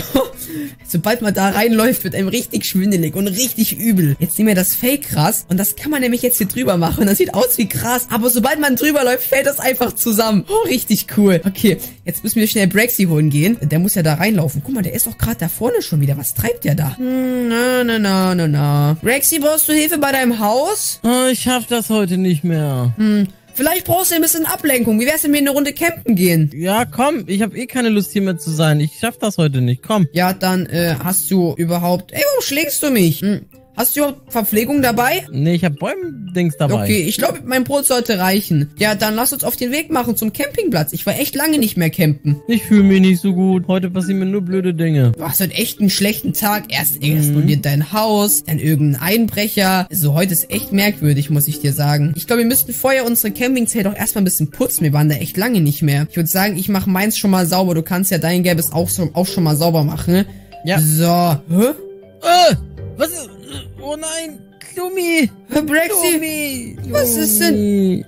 Sobald man da reinläuft, wird einem richtig schwindelig und richtig übel. Jetzt nehmen wir das Fake-Gras und das kann man nämlich jetzt hier drüber machen. Und das sieht aus wie Gras, aber sobald man drüber läuft, fällt das einfach zusammen. Oh, richtig cool. Okay, jetzt müssen wir schnell Brexy holen gehen. Der muss ja da reinlaufen. Guck mal, der ist doch gerade da vorne schon wieder. Was treibt der da? Hm, na, na, na, na, na. Brexy, brauchst du Hilfe bei deinem Haus? Oh, ich schaff das heute nicht mehr. Hm. Vielleicht brauchst du ein bisschen Ablenkung. Wie wär's, wenn wir eine Runde campen gehen? Ja, komm. Ich habe eh keine Lust, hier mehr zu sein. Ich schaff das heute nicht. Komm. Ja, dann äh, hast du überhaupt... Ey, warum schlägst du mich? Hm. Hast du überhaupt Verpflegung dabei? Nee, ich hab Bäumdings dabei. Okay, ich glaube, mein Brot sollte reichen. Ja, dann lass uns auf den Weg machen zum Campingplatz. Ich war echt lange nicht mehr campen. Ich fühle mich nicht so gut. Heute passieren mir nur blöde Dinge. Du hast heute echt einen schlechten Tag. Erst explodiert dein Haus, dann irgendein Einbrecher. Also heute ist echt merkwürdig, muss ich dir sagen. Ich glaube, wir müssten vorher unsere Campingzelt auch erstmal ein bisschen putzen. Wir waren da echt lange nicht mehr. Ich würde sagen, ich mache meins schon mal sauber. Du kannst ja dein gelbes auch, so, auch schon mal sauber machen, ne? Ja. So. Hä? Äh, was ist... Oh nein, Lumi! Brexy! Lumi! Was ist denn?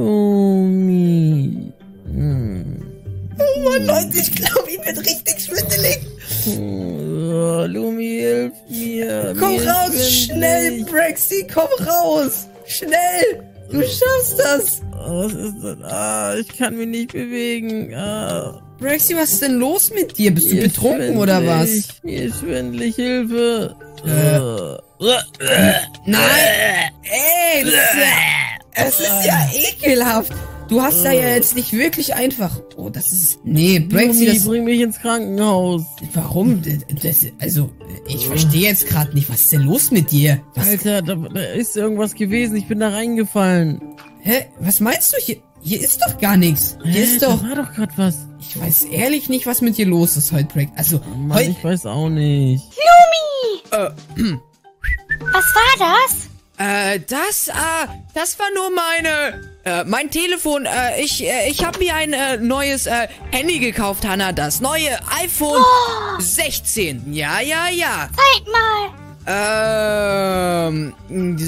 Lumi! Hm. Oh Mann, Leute, ich glaube, ihm wird richtig schwindelig. Hm. Oh, Lumi, hilf mir. Komm mir raus, schwindelig. schnell, Braxy, komm raus. Schnell, du schaffst das. Oh, was ist das? Ah, ich kann mich nicht bewegen. Ah. Braxy, was ist denn los mit dir? Bist du Mir ist betrunken oder was? schwindelig. Mir ist schwindelig, Hilfe. Äh. Oh. Nein! Ey, das, es ist ja ekelhaft. Du hast da ja jetzt nicht wirklich einfach... Oh, das ist... Nee, Braxy, Lumi, das... bring mich ins Krankenhaus. Warum? Das, also, ich verstehe jetzt gerade nicht. Was ist denn los mit dir? Was, Alter, da, da ist irgendwas gewesen. Ich bin da reingefallen. hä? Was meinst du? Hier, hier ist doch gar nichts. Hier Hä? ist doch... Da war doch gerade was. Ich weiß ehrlich nicht, was mit dir los ist heute, Braxy. Also, Oh Mann, heute... ich weiß auch nicht. Äh, Was war das? Äh, das, äh, das war nur meine, äh, mein Telefon. Äh, ich, äh, ich habe mir ein äh, neues äh, Handy gekauft, Hannah. Das neue iPhone Oh. sechzehn. Ja, ja, ja. Zeig mal. Ähm,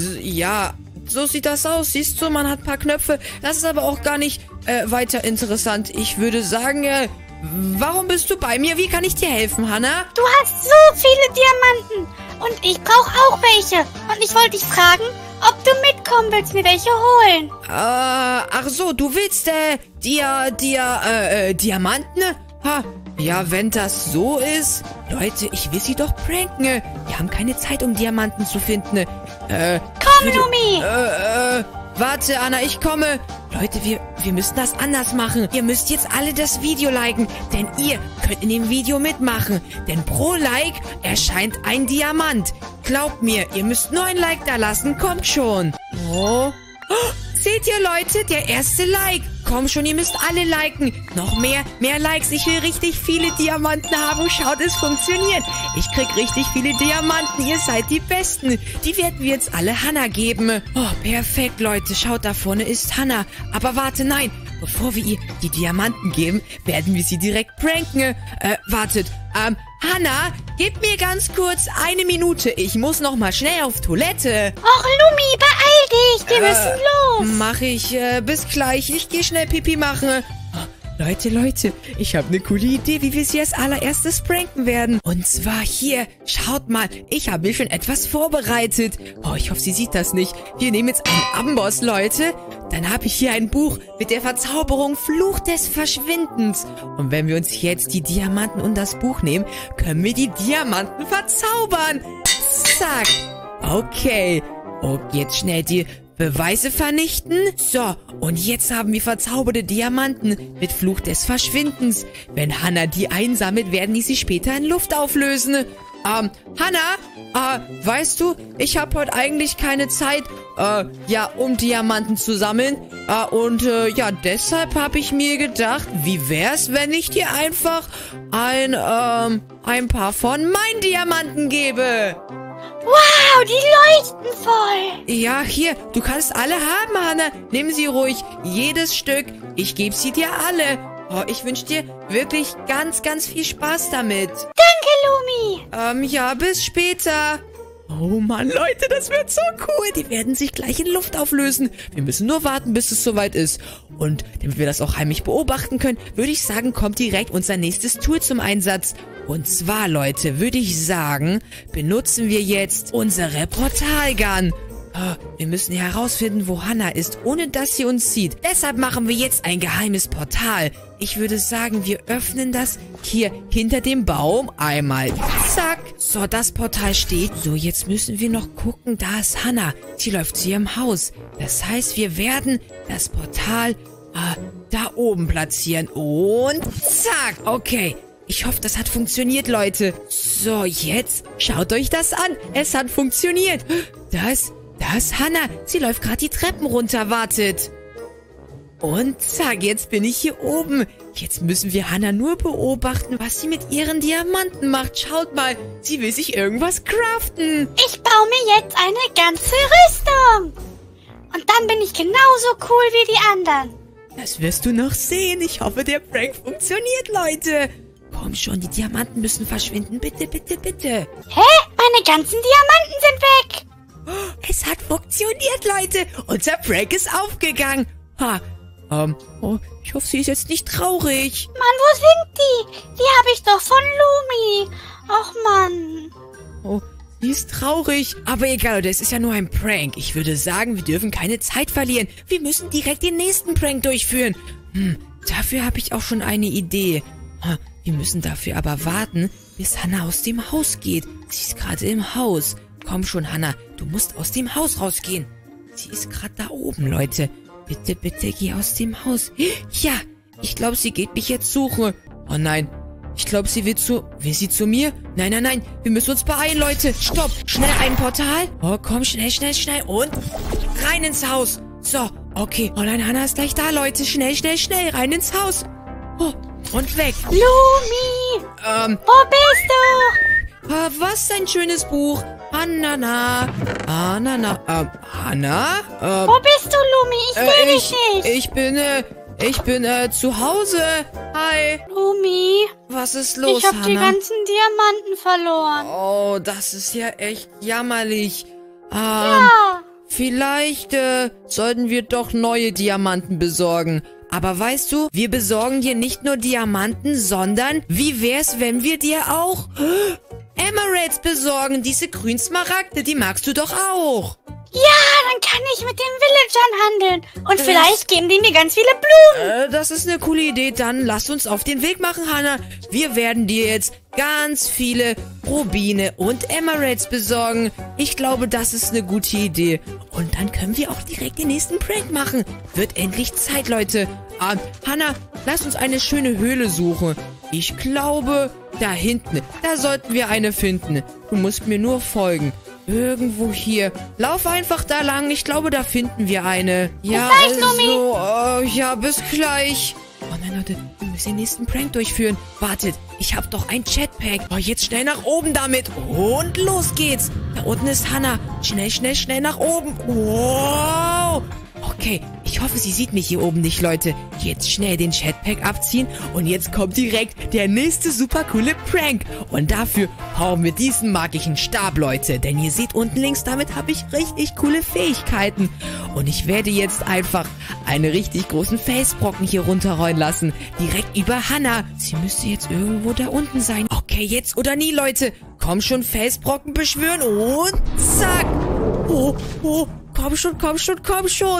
ja, so sieht das aus. Siehst du, man hat ein paar Knöpfe. Das ist aber auch gar nicht äh, weiter interessant. Ich würde sagen, äh, warum bist du bei mir? Wie kann ich dir helfen, Hannah? Du hast so viele Diamanten. Und ich brauche auch welche. Und ich wollte dich fragen, ob du mitkommen willst, mir welche holen. Äh, ach so, du willst, äh, Dia, Dia, äh, äh, Diamanten? Ha, ja, wenn das so ist. Leute, ich will sie doch pranken. Wir haben keine Zeit, um Diamanten zu finden. Äh, Komm, würde- Lumi. Äh, äh, warte, Anna, ich komme. Leute, wir, wir müssen das anders machen. Ihr müsst jetzt alle das Video liken, denn ihr könnt in dem Video mitmachen. Denn pro Like erscheint ein Diamant. Glaubt mir, ihr müsst nur ein Like da lassen. Kommt schon. Oh. Oh, seht ihr, Leute? Der erste Like. Komm schon, ihr müsst alle liken. Noch mehr, mehr Likes. Ich will richtig viele Diamanten haben. Schaut, es funktioniert. Ich krieg richtig viele Diamanten. Ihr seid die Besten. Die werden wir jetzt alle Hannah geben. Oh, perfekt, Leute. Schaut, da vorne ist Hannah. Aber warte, nein. Bevor wir ihr die Diamanten geben, werden wir sie direkt pranken. Äh, wartet. Ähm, Hannah, gib mir ganz kurz eine Minute. Ich muss noch mal schnell auf Toilette. Och, Lumi, beeil dich. Wir Äh, müssen los. Mach ich. Äh, bis gleich. Ich gehe schnell Pipi machen. Oh, Leute, Leute, ich habe eine coole Idee, wie wir sie als allererstes pranken werden. Und zwar hier, schaut mal, ich habe mir schon etwas vorbereitet. Oh, ich hoffe, sie sieht das nicht. Wir nehmen jetzt einen Amboss, Leute. Dann habe ich hier ein Buch mit der Verzauberung Fluch des Verschwindens. Und wenn wir uns jetzt die Diamanten und das Buch nehmen, können wir die Diamanten verzaubern. Zack. Okay. Und jetzt schnell die Beweise vernichten. So, und jetzt haben wir verzauberte Diamanten mit Fluch des Verschwindens. Wenn Hannah die einsammelt, werden die sich später in Luft auflösen. Ähm, Hannah, äh, weißt du, ich habe heute eigentlich keine Zeit, äh, ja, um Diamanten zu sammeln. Äh, und, äh, ja, deshalb habe ich mir gedacht, wie wär's, wenn ich dir einfach ein, ähm, ein paar von meinen Diamanten gebe? Wow, die leuchten voll. Ja, hier, du kannst alle haben, Hannah. Nimm sie ruhig, jedes Stück. Ich gebe sie dir alle. Oh, ich wünsche dir wirklich ganz, ganz viel Spaß damit. Danke, Lumi. Ähm, ja, bis später. Oh Mann, Leute, das wird so cool. Die werden sich gleich in Luft auflösen. Wir müssen nur warten, bis es soweit ist. Und damit wir das auch heimlich beobachten können, würde ich sagen, kommt direkt unser nächstes Tool zum Einsatz. Und zwar, Leute, würde ich sagen, benutzen wir jetzt unsere Portalgun. Oh, wir müssen herausfinden, wo Hannah ist, ohne dass sie uns sieht. Deshalb machen wir jetzt ein geheimes Portal. Ich würde sagen, wir öffnen das hier hinter dem Baum einmal. Zack. So, das Portal steht. So, jetzt müssen wir noch gucken. Da ist Hannah. Sie läuft zu ihrem Haus. Das heißt, wir werden das Portal äh, da oben platzieren. Und zack. Okay. Ich hoffe, das hat funktioniert, Leute. So, jetzt schaut euch das an. Es hat funktioniert. Da ist, da ist Hannah. Sie läuft gerade die Treppen runter. Wartet. Und zack, jetzt bin ich hier oben. Jetzt müssen wir Hannah nur beobachten, was sie mit ihren Diamanten macht. Schaut mal, sie will sich irgendwas craften. Ich baue mir jetzt eine ganze Rüstung. Und dann bin ich genauso cool wie die anderen. Das wirst du noch sehen. Ich hoffe, der Prank funktioniert, Leute. Komm schon, die Diamanten müssen verschwinden. Bitte, bitte, bitte. Hä? Meine ganzen Diamanten sind weg. Es hat funktioniert, Leute. Unser Prank ist aufgegangen. Ha, ähm, oh, ich hoffe, sie ist jetzt nicht traurig. Mann, wo sind die? Die habe ich doch von Lumi. Och, Mann. ist traurig. Aber egal, Leute, es ist ja nur ein Prank. Ich würde sagen, wir dürfen keine Zeit verlieren. Wir müssen direkt den nächsten Prank durchführen. Hm, dafür habe ich auch schon eine Idee. Wir müssen dafür aber warten, bis Hannah aus dem Haus geht. Sie ist gerade im Haus. Komm schon, Hannah, du musst aus dem Haus rausgehen. Sie ist gerade da oben, Leute. Bitte, bitte, geh aus dem Haus. Ja, ich glaube, sie geht mich jetzt suchen. Oh nein, ich glaube, sie will zu... Will sie zu mir? Nein, nein, nein, wir müssen uns beeilen, Leute. Stopp, schnell ein Portal. Oh, komm, schnell, schnell, schnell. Und rein ins Haus. So, okay. Oh nein, Hannah ist gleich da, Leute. Schnell, schnell, schnell, rein ins Haus. Oh, und weg. Lumi! Ähm, Wo bist du? ah, was ein schönes Buch. Anana. Anana. Ähm, Hannah? Ähm, Wo bist du, Lumi? Ich sehe äh, dich ich, nicht. ich bin, äh, ich bin, äh, zu Hause. Hi. Lumi, Was ist los, ich hab Hannah? die ganzen Diamanten verloren. Oh, das ist ja echt jammerlich. Ähm, Ja. vielleicht, äh, sollten wir doch neue Diamanten besorgen. Aber weißt du, wir besorgen dir nicht nur Diamanten, sondern wie wär's, wenn wir dir auch Emeralds besorgen? Diese grünen Smaragde, die magst du doch auch. Ja, dann kann ich mit den Villagern handeln. Und vielleicht geben die mir ganz viele Blumen. Äh, das ist eine coole Idee. Dann lass uns auf den Weg machen, Hannah. Wir werden dir jetzt ganz viele Rubine und Emeralds besorgen. Ich glaube, das ist eine gute Idee. Und dann können wir auch direkt den nächsten Prank machen. Wird endlich Zeit, Leute. Ah, Hannah, lass uns eine schöne Höhle suchen. Ich glaube, da hinten, da sollten wir eine finden. Du musst mir nur folgen. Irgendwo hier. Lauf einfach da lang. Ich glaube, da finden wir eine. Ja, Bis gleich, Lumi. also, äh, ja, bis gleich. Oh nein, Leute, wir müssen den nächsten Prank durchführen. Wartet, ich habe doch ein Jetpack. Oh, jetzt schnell nach oben damit. Und los geht's. Da unten ist Hannah. Schnell, schnell, schnell nach oben. Wow. Okay, ich hoffe, sie sieht mich hier oben nicht, Leute. Jetzt schnell den Jetpack abziehen und jetzt kommt direkt der nächste super coole Prank. Und dafür brauchen wir diesen magischen Stab, Leute. Denn ihr seht unten links, damit habe ich richtig coole Fähigkeiten. Und ich werde jetzt einfach einen richtig großen Felsbrocken hier runterrollen lassen. Direkt über Hannah. Sie müsste jetzt irgendwo da unten sein. Okay, jetzt oder nie, Leute. Komm schon, Felsbrocken beschwören und zack. Oh, oh. Komm schon, komm schon, komm schon.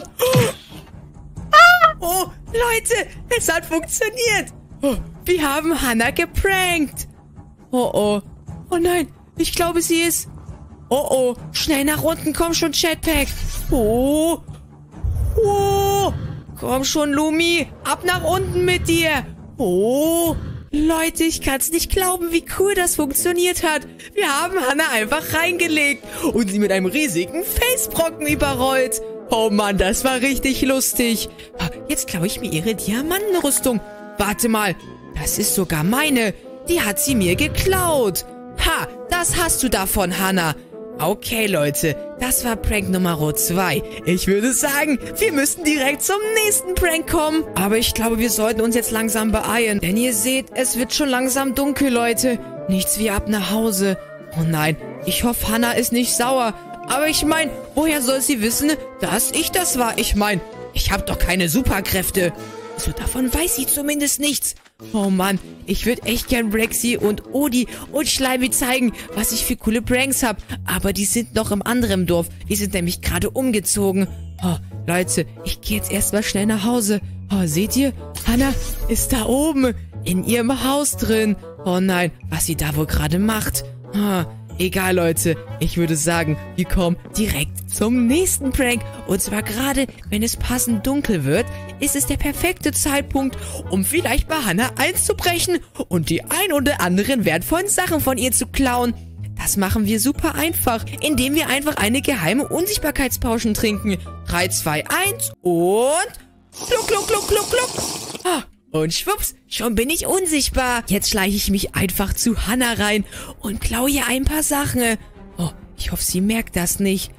Oh, Leute, es hat funktioniert. Oh, wir haben Hannah geprankt. Oh, oh. Oh nein, ich glaube, sie ist... Oh, oh. Schnell nach unten, komm schon, Jetpack. Oh. Oh. Komm schon, Lumi. Ab nach unten mit dir. Oh. Leute, ich kann's nicht glauben, wie cool das funktioniert hat. Wir haben Hannah einfach reingelegt und sie mit einem riesigen Felsbrocken überrollt. Oh Mann, das war richtig lustig. Jetzt klaue ich mir ihre Diamantenrüstung. Warte mal, das ist sogar meine. Die hat sie mir geklaut. Ha, das hast du davon, Hannah. Okay, Leute, das war Prank Nummer zwei. Ich würde sagen, wir müssen direkt zum nächsten Prank kommen. Aber ich glaube, wir sollten uns jetzt langsam beeilen. Denn ihr seht, es wird schon langsam dunkel, Leute. Nichts wie ab nach Hause. Oh nein, ich hoffe, Hannah ist nicht sauer. Aber ich meine, woher soll sie wissen, dass ich das war? Ich meine, ich habe doch keine Superkräfte. So, davon weiß sie zumindest nichts. Oh Mann, ich würde echt gern Brexy und Odi und Schleimi zeigen, was ich für coole Pranks habe. Aber die sind noch im anderen Dorf. Die sind nämlich gerade umgezogen. Oh, Leute, ich gehe jetzt erstmal schnell nach Hause. Oh, seht ihr? Hannah ist da oben in ihrem Haus drin. Oh nein, was sie da wohl gerade macht. Oh, egal, Leute. Ich würde sagen, wir kommen direkt zum nächsten Prank. Und zwar gerade, wenn es passend dunkel wird, ist es der perfekte Zeitpunkt, um vielleicht bei Hannah einzubrechen und die ein oder anderen wertvollen Sachen von ihr zu klauen. Das machen wir super einfach, indem wir einfach eine geheime Unsichtbarkeitspauschen trinken. drei, zwei, eins und... Gluck, gluck, gluck, gluck, gluck. Ah, und schwupps, schon bin ich unsichtbar. Jetzt schleiche ich mich einfach zu Hannah rein und klaue ihr ein paar Sachen. Oh, ich hoffe, sie merkt das nicht.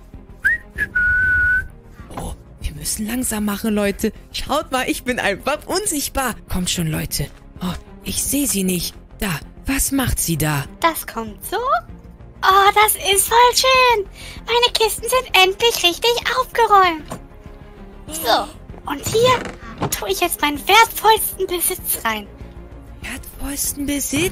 Oh, wir müssen langsam machen, Leute. Schaut mal, ich bin einfach unsichtbar. Kommt schon, Leute. Oh, ich sehe sie nicht. Da, was macht sie da? Das kommt so? Oh, das ist voll schön. Meine Kisten sind endlich richtig aufgeräumt. So, und hier tue ich jetzt meinen wertvollsten Besitz rein. Wertvollsten Besitz?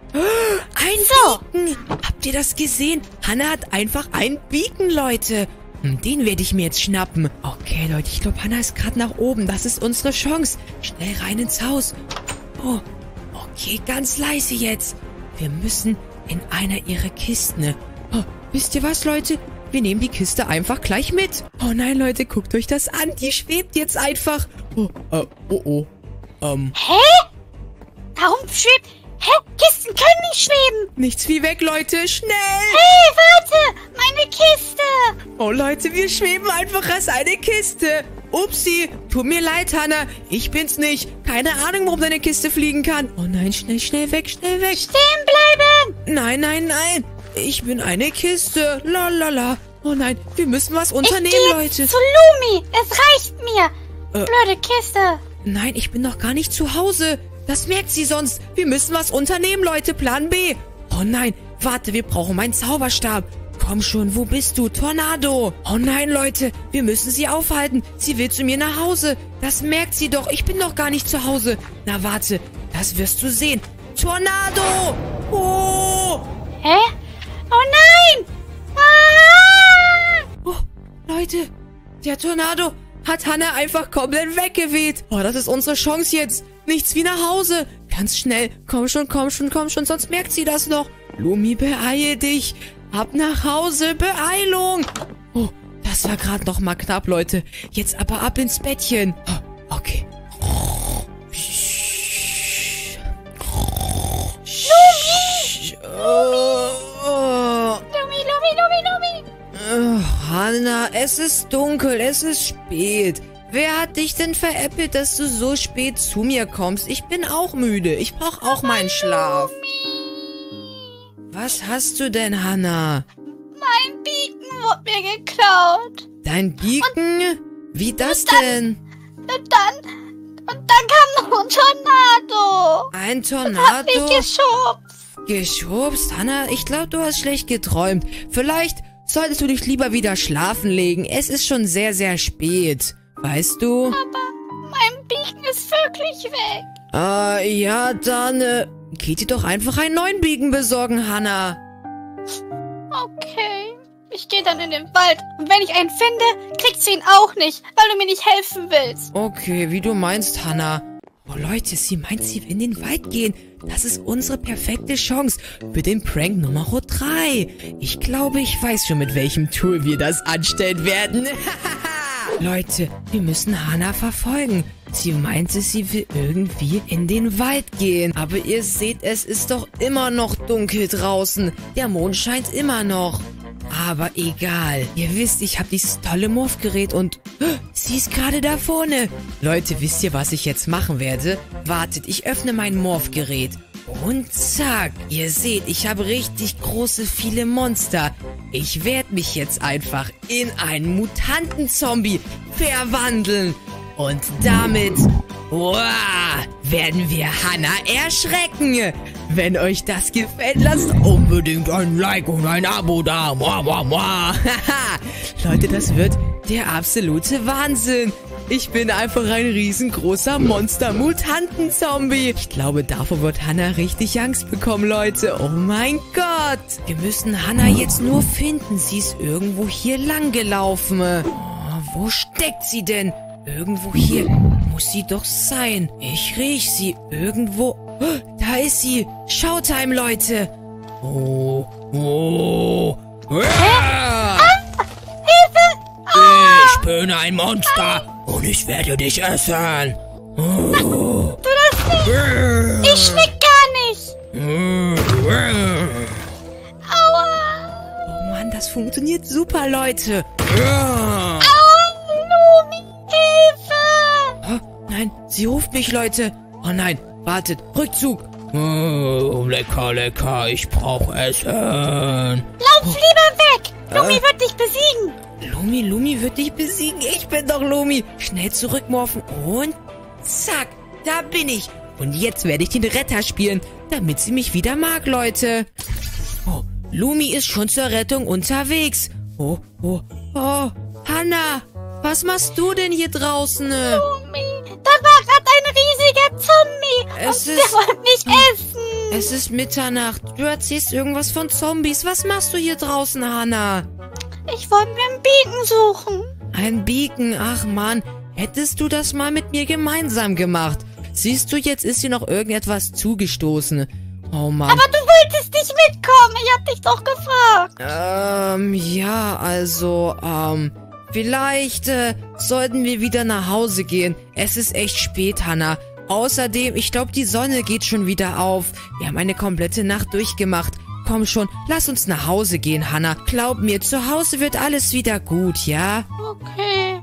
Ein So. Beacon. Habt ihr das gesehen? Hannah hat einfach einen Beacon, Leute. Hm, Den werde ich mir jetzt schnappen. Okay, Leute, ich glaube, Hannah ist gerade nach oben. Das ist unsere Chance. Schnell rein ins Haus. Oh, okay, ganz leise jetzt. Wir müssen in einer ihrer Kisten. Oh, wisst ihr was, Leute? Wir nehmen die Kiste einfach gleich mit. Oh nein, Leute, guckt euch das an. Die schwebt jetzt einfach. Oh, äh, oh, oh. Ähm, Hä? Warum schwebt... Hä? Kisten können nicht schweben. nichts wie weg, Leute. Schnell. Hey, warte. Meine Kiste. Oh, Leute, wir schweben einfach als eine Kiste. Upsi, tut mir leid, Hannah. Ich bin's nicht. Keine Ahnung, warum deine Kiste fliegen kann. Oh nein, schnell, schnell weg, schnell weg. Stehen bleiben. Nein, nein, nein. Ich bin eine Kiste. Lalala. Oh nein, wir müssen was unternehmen, ich gehe Leute. zu Lumi. Es reicht mir. Äh. Blöde Kiste. Nein, ich bin noch gar nicht zu Hause. Das merkt sie sonst. Wir müssen was unternehmen, Leute. Plan B. Oh nein, warte, wir brauchen meinen Zauberstab. Komm schon, wo bist du? Tornado. Oh nein, Leute, wir müssen sie aufhalten. Sie will zu mir nach Hause. Das merkt sie doch. Ich bin noch gar nicht zu Hause. Na warte, das wirst du sehen. Tornado. Oh. Hä? Oh nein. Ah! Oh, Leute, der Tornado hat Hannah einfach komplett weggeweht. Oh, das ist unsere Chance jetzt. Nichts wie nach Hause. Ganz schnell. Komm schon, komm schon, komm schon, sonst merkt sie das noch. Lumi, beeile dich. Ab nach Hause, Beeilung. Oh, das war gerade noch mal knapp, Leute. Jetzt aber ab ins Bettchen. Oh, okay. Lumi! Oh. Lumi, Lumi, Lumi, Lumi. Oh, Hannah, es ist dunkel, es ist spät. Wer hat dich denn veräppelt, dass du so spät zu mir kommst? Ich bin auch müde. Ich brauche auch meinen Schlaf. Was hast du denn, Hannah? Mein Beacon wurde mir geklaut. Dein Beacon? Wie das denn? Und dann... Und dann kam noch ein Tornado. Ein Hat Tornado? mich geschubst. Geschubst? Hannah, ich glaube, du hast schlecht geträumt. Vielleicht solltest du dich lieber wieder schlafen legen. Es ist schon sehr, sehr spät. Weißt du? Aber mein Beacon ist wirklich weg. Äh, ja, dann, äh, geht dir doch einfach einen neuen Beacon besorgen, Hannah. Okay. Ich gehe dann in den Wald. Und wenn ich einen finde, kriegst du ihn auch nicht, weil du mir nicht helfen willst. Okay, wie du meinst, Hannah. Oh, Leute, sie meint, sie will in den Wald gehen. Das ist unsere perfekte Chance für den Prank Nummer drei. Ich glaube, ich weiß schon, mit welchem Tool wir das anstellen werden. Leute, wir müssen Hannah verfolgen. Sie meinte, sie will irgendwie in den Wald gehen. Aber ihr seht, es ist doch immer noch dunkel draußen. Der Mond scheint immer noch. Aber egal. Ihr wisst, ich habe dieses tolle Morphgerät und oh, sie ist gerade da vorne. Leute, wisst ihr, was ich jetzt machen werde? Wartet, ich öffne mein Morphgerät. Und zack, ihr seht, ich habe richtig große, viele Monster. Ich werde mich jetzt einfach in einen Mutanten-Zombie verwandeln. Und damit, wow, werden wir Hannah erschrecken. Wenn euch das gefällt, lasst unbedingt ein Like und ein Abo da. Mua, mua, mua. Leute, das wird der absolute Wahnsinn. Ich bin einfach ein riesengroßer Monster-Mutanten-Zombie. Ich glaube, davor wird Hannah richtig Angst bekommen, Leute. Oh mein Gott. Wir müssen Hannah jetzt nur finden. Sie ist irgendwo hier lang gelaufen. Oh, wo steckt sie denn? Irgendwo hier muss sie doch sein. Ich riech sie irgendwo. Oh, da ist sie. Showtime, Leute. Oh, oh. Ah! Ich bin ein Monster und ich werde dich essen. Oh. Du das nicht. Ich schmeck gar nicht. Aua. Oh Mann, das funktioniert super, Leute. Aua, Lumi, Hilfe. Oh, nein, sie ruft mich, Leute. Oh nein, wartet, Rückzug. Oh, lecker, lecker, ich brauche Essen. Lauf lieber weg. Lumi Äh. wird dich besiegen. Lumi, Lumi wird dich besiegen. Ich bin doch Lumi. Schnell zurückmorphen und zack, da bin ich. Und jetzt werde ich den Retter spielen, damit sie mich wieder mag, Leute. Oh, Lumi ist schon zur Rettung unterwegs. Oh, oh, oh, Hannah, was machst du denn hier draußen? Lumi, da war gerade ein riesiger Zombie. Es und ist- der wollte mich essen. Es ist Mitternacht. Du erzählst irgendwas von Zombies. Was machst du hier draußen, Hannah? Ich wollte mir einen Beacon suchen. Ein Beacon? Ach Mann, hättest du das mal mit mir gemeinsam gemacht? Siehst du, jetzt ist dir noch irgendetwas zugestoßen. Oh Mann. Aber du wolltest nicht mitkommen. Ich hab dich doch gefragt. Ähm, ja, also, ähm, vielleicht äh, sollten wir wieder nach Hause gehen. Es ist echt spät, Hannah. Außerdem, ich glaube, die Sonne geht schon wieder auf. Wir haben eine komplette Nacht durchgemacht. Komm schon, lass uns nach Hause gehen, Hannah. Glaub mir, zu Hause wird alles wieder gut, ja? Okay.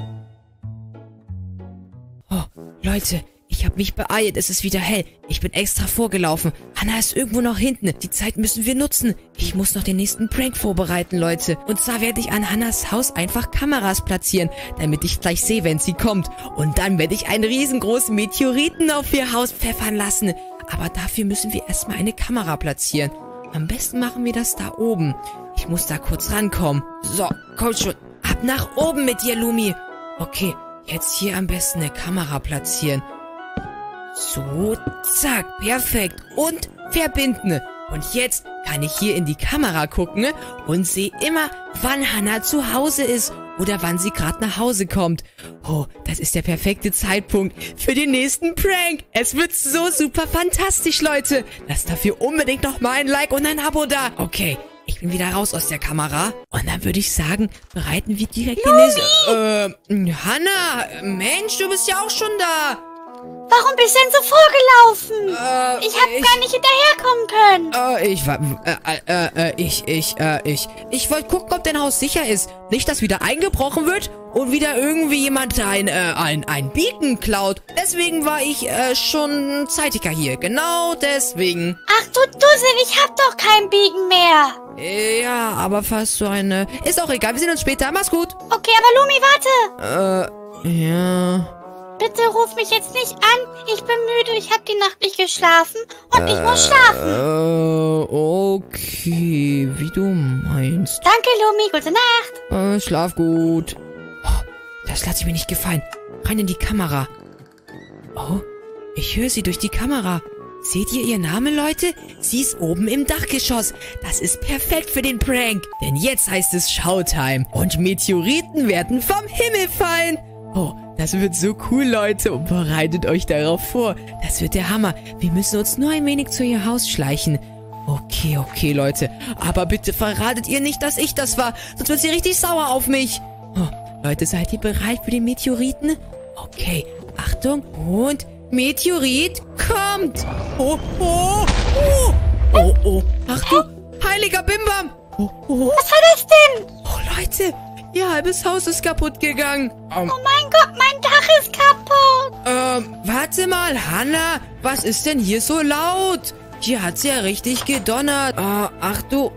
Oh, Leute, ich habe mich beeilt. Es ist wieder hell. Ich bin extra vorgelaufen. Hannah ist irgendwo noch hinten. Die Zeit müssen wir nutzen. Ich muss noch den nächsten Prank vorbereiten, Leute. Und zwar werde ich an Hannahs Haus einfach Kameras platzieren, damit ich gleich sehe, wenn sie kommt. Und dann werde ich einen riesengroßen Meteoriten auf ihr Haus pfeffern lassen. Aber dafür müssen wir erstmal eine Kamera platzieren. Am besten machen wir das da oben. Ich muss da kurz rankommen. So, komm schon. Ab nach oben mit dir, Lumi. Okay, jetzt hier am besten eine Kamera platzieren. So, zack, perfekt. Und verbinden. Und jetzt kann ich hier in die Kamera gucken und sehe immer, wann Hannah zu Hause ist oder wann sie gerade nach Hause kommt. Oh, das ist der perfekte Zeitpunkt für den nächsten Prank. Es wird so super fantastisch, Leute. Lasst dafür unbedingt noch mal ein Like und ein Abo da. Okay, ich bin wieder raus aus der Kamera. Und dann würde ich sagen, bereiten wir direkt die nächste... Äh, Hannah, Mensch, du bist ja auch schon da. Warum bist du denn so vorgelaufen? Äh, ich hab ich, gar nicht hinterherkommen können. Äh, ich war, äh, äh, äh, ich, ich, äh, ich, ich wollte gucken, ob dein Haus sicher ist. Nicht, dass wieder eingebrochen wird und wieder irgendwie jemand ein, äh, ein, ein Beacon klaut. Deswegen war ich, äh, schon zeitiger hier. Genau deswegen. Ach du Dussel, ich hab doch kein Beacon mehr. Ja, aber fast so eine... Ist auch egal, wir sehen uns später. Mach's gut. Okay, aber Lumi, warte. Äh, ja... Bitte ruf mich jetzt nicht an. Ich bin müde, ich hab die Nacht nicht geschlafen und ich muss schlafen. Äh, okay, wie du meinst. Danke, Lumi, gute Nacht. Äh, schlaf gut. Oh, das lasse ich mir nicht gefallen. Rein in die Kamera. Oh, ich höre sie durch die Kamera. Seht ihr ihr Name, Leute? Sie ist oben im Dachgeschoss. Das ist perfekt für den Prank. Denn jetzt heißt es Showtime. Und Meteoriten werden vom Himmel fallen. Oh, das wird so cool, Leute. Und bereitet euch darauf vor. Das wird der Hammer. Wir müssen uns nur ein wenig zu ihr Haus schleichen. Okay, okay, Leute. Aber bitte verratet ihr nicht, dass ich das war. Sonst wird sie richtig sauer auf mich. Oh, Leute, seid ihr bereit für den Meteoriten? Okay, Achtung. Und Meteorit kommt. Oh, oh, oh. Oh, oh. Ach du, heiliger Bimbam. Oh, oh. Was war das denn? Oh, Leute. Ihr halbes Haus ist kaputt gegangen. Um, Oh mein Gott, mein Dach ist kaputt. ähm, warte mal, Hannah. Was ist denn hier so laut? Hier hat's ja richtig gedonnert. Oh, ach du,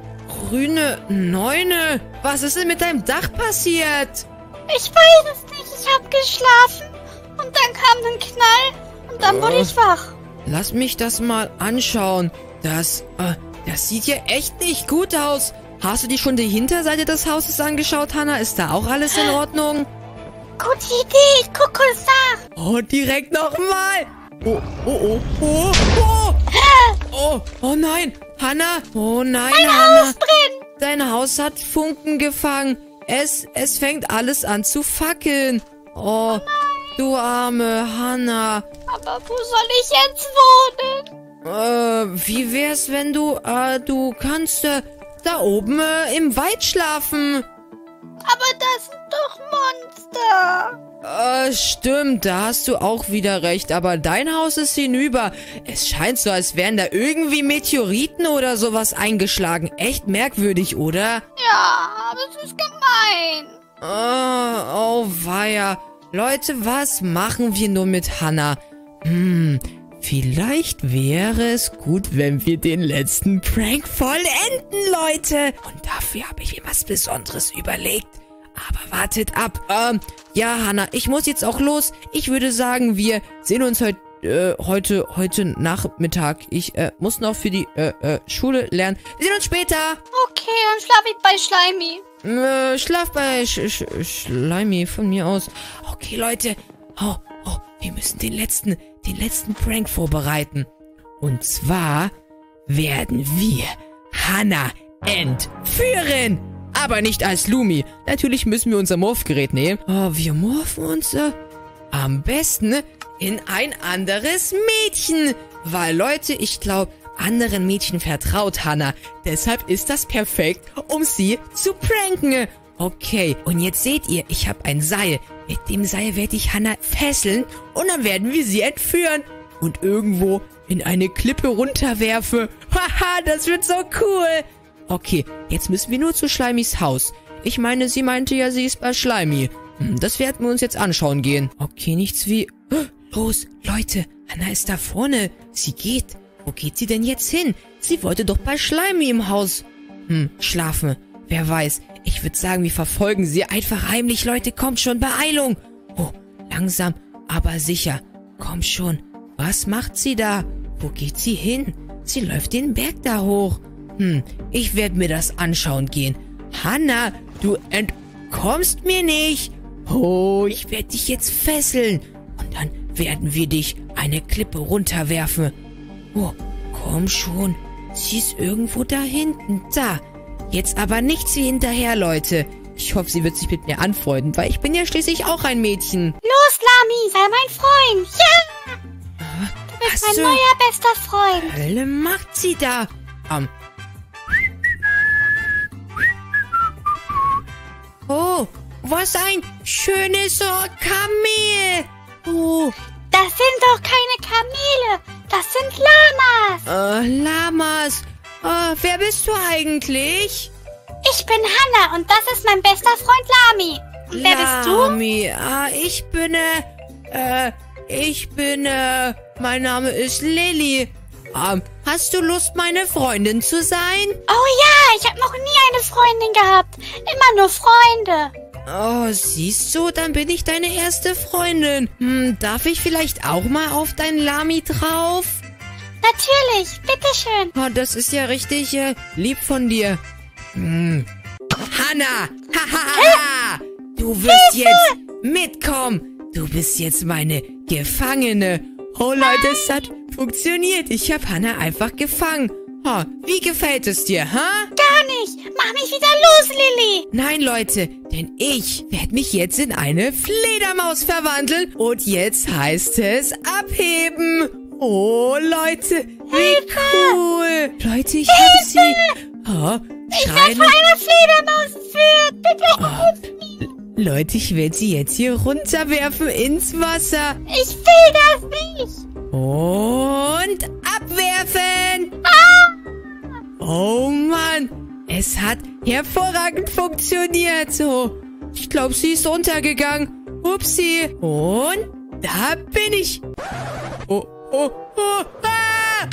grüne Neune. Was ist denn mit deinem Dach passiert? Ich weiß es nicht, ich hab geschlafen. Und dann kam ein Knall und dann wurde ich wach. Lass mich das mal anschauen. Das, äh, das sieht ja echt nicht gut aus. Hast du dir schon die Hinterseite des Hauses angeschaut, Hannah? Ist da auch alles in Ordnung? Gute Idee, ich guck kurz nach. Oh, direkt nochmal. Oh, oh, oh, oh, oh. Oh, oh nein, Hannah. Oh nein, Mein Hannah. Haus brennt. Dein Haus hat Funken gefangen. Es, es fängt alles an zu fackeln. Oh, du arme Hannah. Aber wo soll ich jetzt wohnen? Äh, wie wär's, wenn du, äh, du kannst, äh, da oben äh, im Wald schlafen? Aber das sind doch Monster. Äh, stimmt, da hast du auch wieder recht, aber dein Haus ist hinüber. Es scheint so, als wären da irgendwie Meteoriten oder sowas eingeschlagen. Echt merkwürdig, oder? Ja, aber es ist gemein. Oh, oh weia. Leute, was machen wir nur mit Hannah? Hm, vielleicht wäre es gut, wenn wir den letzten Prank vollenden, Leute. Und dafür habe ich mir was Besonderes überlegt. Aber wartet ab. Ähm, ja, Hannah, ich muss jetzt auch los. Ich würde sagen, wir sehen uns heute, äh, heute, heute Nachmittag. Ich, äh, muss noch für die, äh, äh, Schule lernen. Wir sehen uns später. Okay, dann schlafe ich bei Schleimi. Äh, schlaf bei Sch Sch Schleimi von mir aus. Okay, Leute. Oh, oh, wir müssen den letzten, den letzten Prank vorbereiten. Und zwar werden wir Hannah entführen. Aber nicht als Lumi. Natürlich müssen wir unser Morphgerät nehmen. Oh, wir morphen uns äh, am besten in ein anderes Mädchen. Weil, Leute, ich glaube, anderen Mädchen vertraut Hannah. Deshalb ist das perfekt, um sie zu pranken. Okay, und jetzt seht ihr, ich habe ein Seil. Mit dem Seil werde ich Hannah fesseln und dann werden wir sie entführen. Und irgendwo in eine Klippe runterwerfen. Haha, das wird so cool. Okay, jetzt müssen wir nur zu Schleimys Haus. Ich meine, sie meinte ja, sie ist bei Schleimy. Hm, das werden wir uns jetzt anschauen gehen. Okay, nichts wie... Los, Leute, Hannah ist da vorne. Sie geht. Wo geht sie denn jetzt hin? Sie wollte doch bei Schleimy im Haus. Hm, schlafen. Wer weiß. Ich würde sagen, wir verfolgen sie einfach heimlich. Leute, kommt schon, Beeilung. Oh, langsam, aber sicher. Komm schon. Was macht sie da? Wo geht sie hin? Sie läuft den Berg da hoch. Hm, ich werde mir das anschauen gehen. Hannah, du entkommst mir nicht. Oh, ich werde dich jetzt fesseln. Und dann werden wir dich eine Klippe runterwerfen. Oh, komm schon. Sie ist irgendwo da hinten. Da. Jetzt aber nicht sie hinterher, Leute. Ich hoffe, sie wird sich mit mir anfreunden, weil ich bin ja schließlich auch ein Mädchen. Los, Lami, sei mein Freund. Ja! Du bist mein neuer bester Freund. Hölle macht sie da? Um. Oh, was ein schönes oh, Kamel. Oh. Das sind doch keine Kamele. Das sind Lamas. Äh, Lamas. Uh, wer bist du eigentlich? Ich bin Hannah und das ist mein bester Freund Lami. Und wer bist du? Lami, ah, ich bin, äh, äh, ich bin, äh, mein Name ist Lilly. Ähm, hast du Lust, meine Freundin zu sein? Oh ja, ich habe noch nie eine Freundin gehabt. Immer nur Freunde. Oh, siehst du, dann bin ich deine erste Freundin. Hm, darf ich vielleicht auch mal auf dein Lami drauf? Natürlich, bitteschön. Oh, das ist ja richtig äh, lieb von dir. Hm. Hannah! Hahaha! Du wirst Hilfe! jetzt mitkommen. Du bist jetzt meine Gefangene. Oh Leute, es hat funktioniert. Ich habe Hannah einfach gefangen. Oh, wie gefällt es dir, ha? Gar nicht. Mach mich wieder los, Lilly. Nein, Leute, denn ich werde mich jetzt in eine Fledermaus verwandeln. Und jetzt heißt es abheben. Oh, Leute, wie cool. Leute, ich habe sie. Oh, ich werde von einer Fledermaus entführt. Bitte hilf mir. Leute, ich werde sie jetzt hier runterwerfen ins Wasser. Ich will das nicht. Und abwerfen. Ah. Oh Mann, es hat hervorragend funktioniert. So, ich glaube, sie ist untergegangen. Upsi. Und da bin ich. Oh, oh, oh. Ah.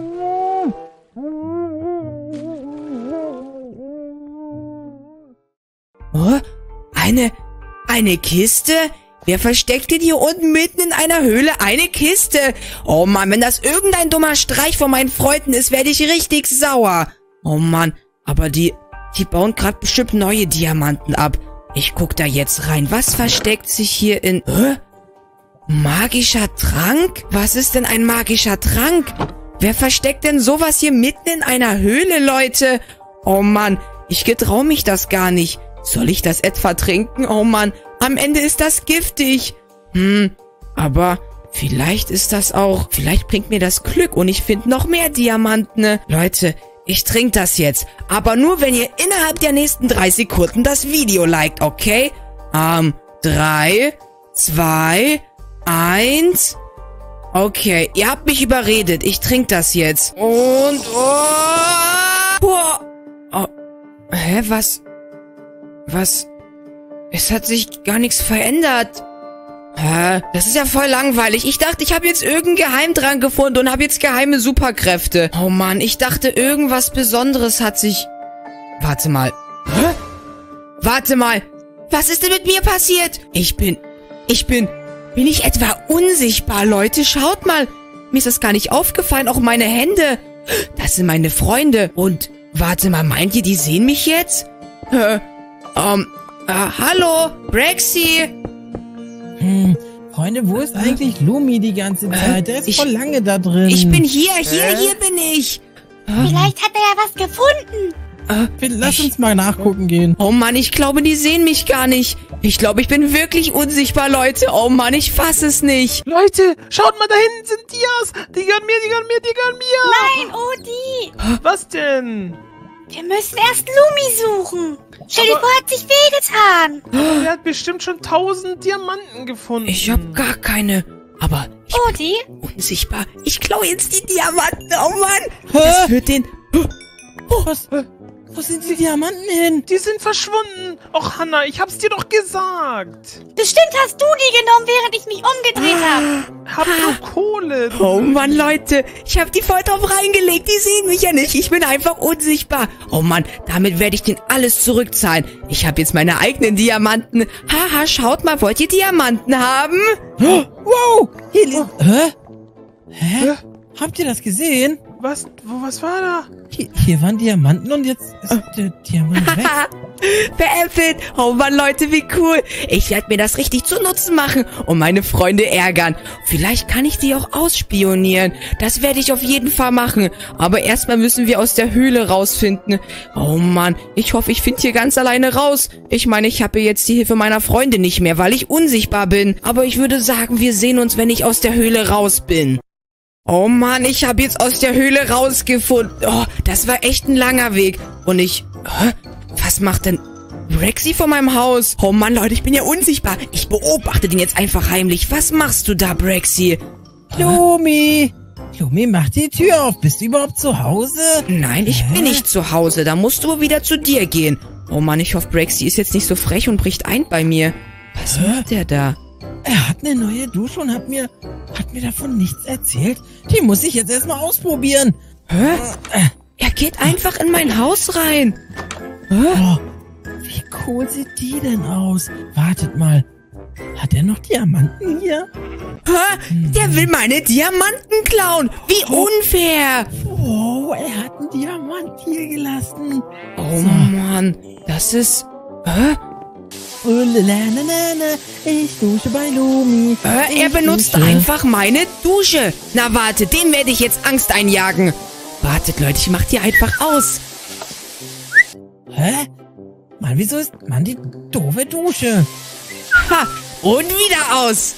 Oh, eine, eine Kiste? Wer versteckt denn hier unten mitten in einer Höhle eine Kiste? Oh Mann, wenn das irgendein dummer Streich von meinen Freunden ist, werde ich richtig sauer. Oh Mann, aber die, die bauen gerade bestimmt neue Diamanten ab. Ich guck da jetzt rein. Was versteckt sich hier in... Hä? Magischer Trank? Was ist denn ein magischer Trank? Wer versteckt denn sowas hier mitten in einer Höhle, Leute? Oh Mann, ich getrau mich das gar nicht. Soll ich das etwa trinken? Oh Mann, am Ende ist das giftig. Hm, aber vielleicht ist das auch... Vielleicht bringt mir das Glück und ich finde noch mehr Diamanten. Leute, ich trinke das jetzt. Aber nur, wenn ihr innerhalb der nächsten drei Sekunden das Video liked, okay? Ähm, drei, zwei, eins... Okay, ihr habt mich überredet. Ich trinke das jetzt. Und... Oh, oh, oh, hä, was... Was... Es hat sich gar nichts verändert. Hä? Das ist ja voll langweilig. Ich dachte, ich habe jetzt irgendeinen Geheimtrank gefunden und habe jetzt geheime Superkräfte. Oh Mann, ich dachte, irgendwas Besonderes hat sich... Warte mal. Hä? Warte mal. Was ist denn mit mir passiert? Ich bin... Ich bin... Bin ich etwa unsichtbar, Leute? Schaut mal. Mir ist das gar nicht aufgefallen. Auch meine Hände. Das sind meine Freunde. Und... Warte mal, meint ihr, die sehen mich jetzt? Hä? Ähm... Uh, hallo, Brexy. Hm, Freunde, wo ist eigentlich Lumi die ganze Zeit? Der ist ich- voll lange da drin. Ich bin hier, hier, Hä? hier bin ich. Vielleicht hat er ja was gefunden. Äh, Lass ich- uns mal nachgucken gehen. Oh Mann, ich glaube, die sehen mich gar nicht. Ich glaube, ich bin wirklich unsichtbar, Leute. Oh Mann, ich fasse es nicht. Leute, schaut mal, da hinten sind Dias. Die gehören mir, die gehören mir, die gehören mir. Nein, Odi. Was denn? Wir müssen erst Lumi suchen. Stell dir Aber- vor, er hat sich wehgetan. Aber er hat bestimmt schon tausend Diamanten gefunden. Ich habe gar keine. Aber ich Odi? bin unsichtbar. Ich klaue jetzt die Diamanten. Oh Mann. Hä? Das wird den... Was? Wo sind die Diamanten hin? Die sind verschwunden. Och, Hannah, ich hab's dir doch gesagt. Bestimmt hast du die genommen, während ich mich umgedreht habe. Hab nur Kohle. Oh Mann, Leute. Ich habe die voll drauf reingelegt. Die sehen mich ja nicht. Ich bin einfach unsichtbar. Oh Mann, damit werde ich denen alles zurückzahlen. Ich habe jetzt meine eigenen Diamanten. Haha, schaut mal, wollt ihr Diamanten haben? Wow! Hier li- Hä? Hä? Hä? Habt ihr das gesehen? Was, wo, was war da? Hier, hier waren Diamanten und jetzt ist der Diamant weg. Haha, veräppelt. Oh Mann, Leute, wie cool. Ich werde mir das richtig zu Nutzen machen und meine Freunde ärgern. Vielleicht kann ich die auch ausspionieren. Das werde ich auf jeden Fall machen. Aber erstmal müssen wir aus der Höhle rausfinden. Oh Mann, ich hoffe, ich finde hier ganz alleine raus. Ich meine, ich habe jetzt die Hilfe meiner Freunde nicht mehr, weil ich unsichtbar bin. Aber ich würde sagen, wir sehen uns, wenn ich aus der Höhle raus bin. Oh Mann, ich habe jetzt aus der Höhle rausgefunden. Oh, das war echt ein langer Weg. Und ich... Hä? Was macht denn Brexy vor meinem Haus? Oh Mann, Leute, ich bin ja unsichtbar. Ich beobachte den jetzt einfach heimlich. Was machst du da, Brexy? Lumi! Lumi, mach die Tür auf. Bist du überhaupt zu Hause? Nein, ich bin nicht zu Hause. Da musst du wieder zu dir gehen. Oh Mann, ich hoffe, Brexy ist jetzt nicht so frech und bricht ein bei mir. Was macht der da? Er hat eine neue Dusche und hat mir, hat mir davon nichts erzählt. Die muss ich jetzt erstmal ausprobieren. Hä? Er geht einfach in mein Haus rein. Oh, wie cool sieht die denn aus? Wartet mal. Hat er noch Diamanten hier? Hä? Der will meine Diamanten klauen. Wie unfair. Oh, er hat einen Diamant hier gelassen. Oh Mann, das ist... Hä? Oh, la, la, la, la, la. Ich dusche bei Lumi. Hä? Er Ich benutzt dusche. einfach meine Dusche. Na warte, dem werde ich jetzt Angst einjagen. Wartet, Leute, ich mach die einfach aus. Hä? Mann, wieso ist Mann die doofe Dusche? Ha! Und wieder aus.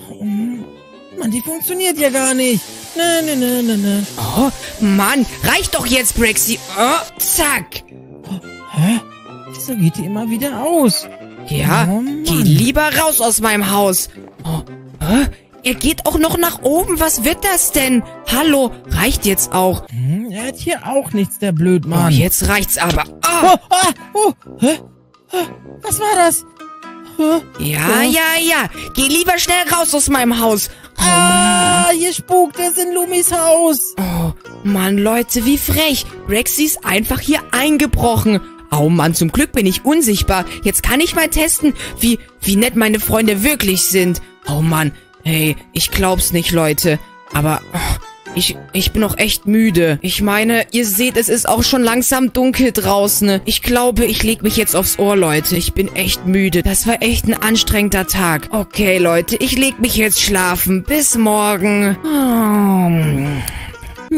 Mann, die funktioniert ja gar nicht. Ne, ne, ne, ne, ne. Oh, Mann, reicht doch jetzt, Brexy. Oh, zack. Hä? Wieso geht die immer wieder aus? Ja, Oh, Mann. geh lieber raus aus meinem Haus. Oh, hä? Er geht auch noch nach oben. Was wird das denn? Hallo, reicht jetzt auch. Hm, er hat hier auch nichts, der Blödmann. Oh, jetzt reicht's aber. Oh, Oh, ah, oh, hä? Hä? Was war das? Hä? ja, ja, ja. Geh lieber schnell raus aus meinem Haus. Ah, hier spukt es in Lumis Haus. Oh, Mann, Leute, wie frech. Brexy ist einfach hier eingebrochen. Oh Mann, zum Glück bin ich unsichtbar. Jetzt kann ich mal testen, wie, wie nett meine Freunde wirklich sind. Oh Mann, hey, ich glaub's nicht, Leute. Aber oh, ich, ich bin auch echt müde. Ich meine, ihr seht, es ist auch schon langsam dunkel draußen. Ich glaube, ich leg mich jetzt aufs Ohr, Leute. Ich bin echt müde. Das war echt ein anstrengender Tag. Okay, Leute, ich leg mich jetzt schlafen. Bis morgen. Oh.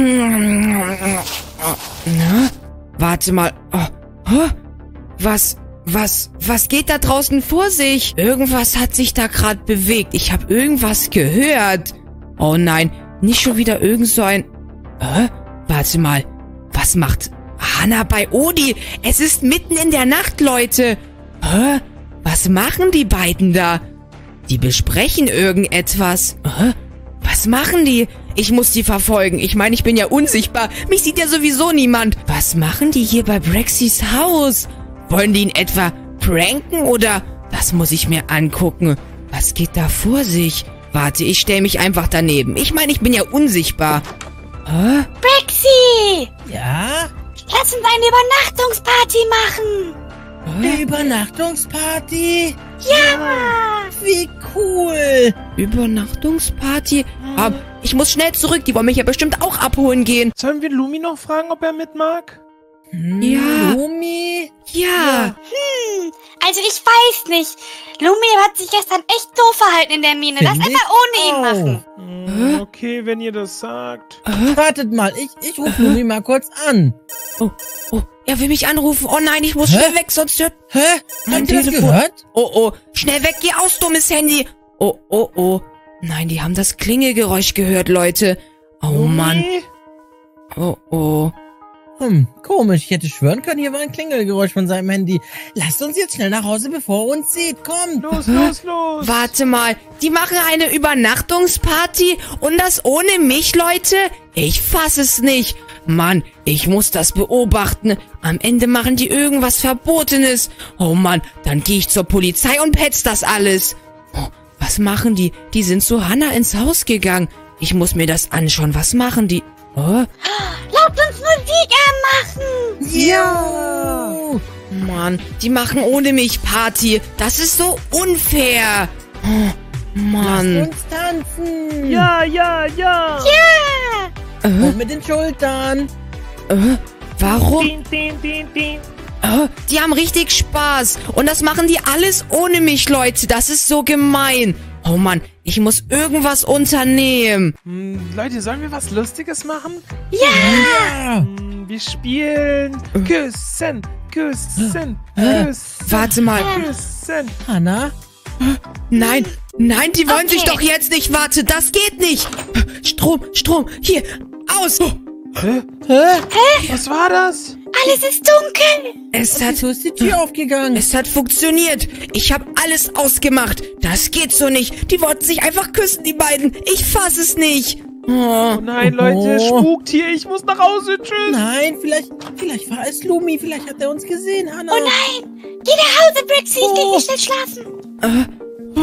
Na? Warte mal. Oh. Huh? Was, was, was geht da draußen vor sich? Irgendwas hat sich da gerade bewegt. Ich habe irgendwas gehört. Oh nein, nicht schon wieder irgend so ein... Hä? Warte mal. Was macht Hannah bei Odi? Es ist mitten in der Nacht, Leute. Hä? Was machen die beiden da? Die besprechen irgendetwas. Hä? Was machen die? Ich muss die verfolgen. Ich meine, ich bin ja unsichtbar. Mich sieht ja sowieso niemand. Was machen die hier bei Brexys Haus? Wollen die ihn etwa pranken oder... Das muss ich mir angucken. Was geht da vor sich? Warte, ich stelle mich einfach daneben. Ich meine, ich bin ja unsichtbar. Hä? Brexy! Ja? Lass uns eine Übernachtungsparty machen! Eine Übernachtungsparty? Ja! Wie cool. Übernachtungsparty? Aber ich muss schnell zurück. Die wollen mich ja bestimmt auch abholen gehen. Sollen wir Lumi noch fragen, ob er mit mag? Ja. Lumi? Ja. Hm, Also ich weiß nicht. Lumi hat sich gestern echt doof verhalten in der Mine. Lass Find einfach ohne ihn machen. Hm, okay, wenn ihr das sagt. Wartet mal, ich, ich rufe Lumi mal kurz an. Oh, oh, er will mich anrufen. Oh nein, ich muss Hä? schnell weg, sonst hört Hä? mein Habt ihr das Telefon. gehört? Oh, oh, schnell weg, geh aus, dummes Handy. Oh, oh, oh. Nein, die haben das Klingelgeräusch gehört, Leute. Oh Mann. Nee. Oh, oh. Hm, komisch. Ich hätte schwören können, hier war ein Klingelgeräusch von seinem Handy. Lasst uns jetzt schnell nach Hause, bevor er uns sieht. Kommt. Los, los, los. Warte mal, die machen eine Übernachtungsparty und das ohne mich, Leute? Ich fass es nicht. Mann, ich muss das beobachten. Am Ende machen die irgendwas Verbotenes. Oh Mann, dann gehe ich zur Polizei und petz das alles. Oh, was machen die? Die sind zu Hannah ins Haus gegangen. Ich muss mir das anschauen. Was machen die? Oh, Lasst uns Musik anmachen. Ja. Mann, die machen ohne mich Party. Das ist so unfair. Oh, Mann. Lasst uns tanzen. Ja, ja, ja. Ja. Und mit den Schultern. Äh, warum? Din, din, din, din. Oh, die haben richtig Spaß. Und das machen die alles ohne mich, Leute. Das ist so gemein. Oh Mann, ich muss irgendwas unternehmen. Hm, Leute, sollen wir was Lustiges machen? Ja. Hm, wir spielen Küssen, Küssen, Äh, Küssen, Warte mal. Küssen. Hannah? Nein, nein, die wollen Okay. sich doch jetzt nicht. Warte, das geht nicht. Strom, Strom, hier, aus. Oh, Hä? Hä? Was war das? Alles ist dunkel. es hat, Wieso ist die Tür aufgegangen? es hat funktioniert. Ich habe alles ausgemacht. Das geht so nicht. Die wollten sich einfach küssen, die beiden. Ich fass es nicht. Oh, Oh nein, Leute, Oh. spukt hier. Ich muss nach Hause. Tschüss. Nein, vielleicht, vielleicht war es Lumi. Vielleicht hat er uns gesehen, Hannah. Oh nein. Geh nach Hause, Brixie. Ich geh Oh. nicht schnell schlafen.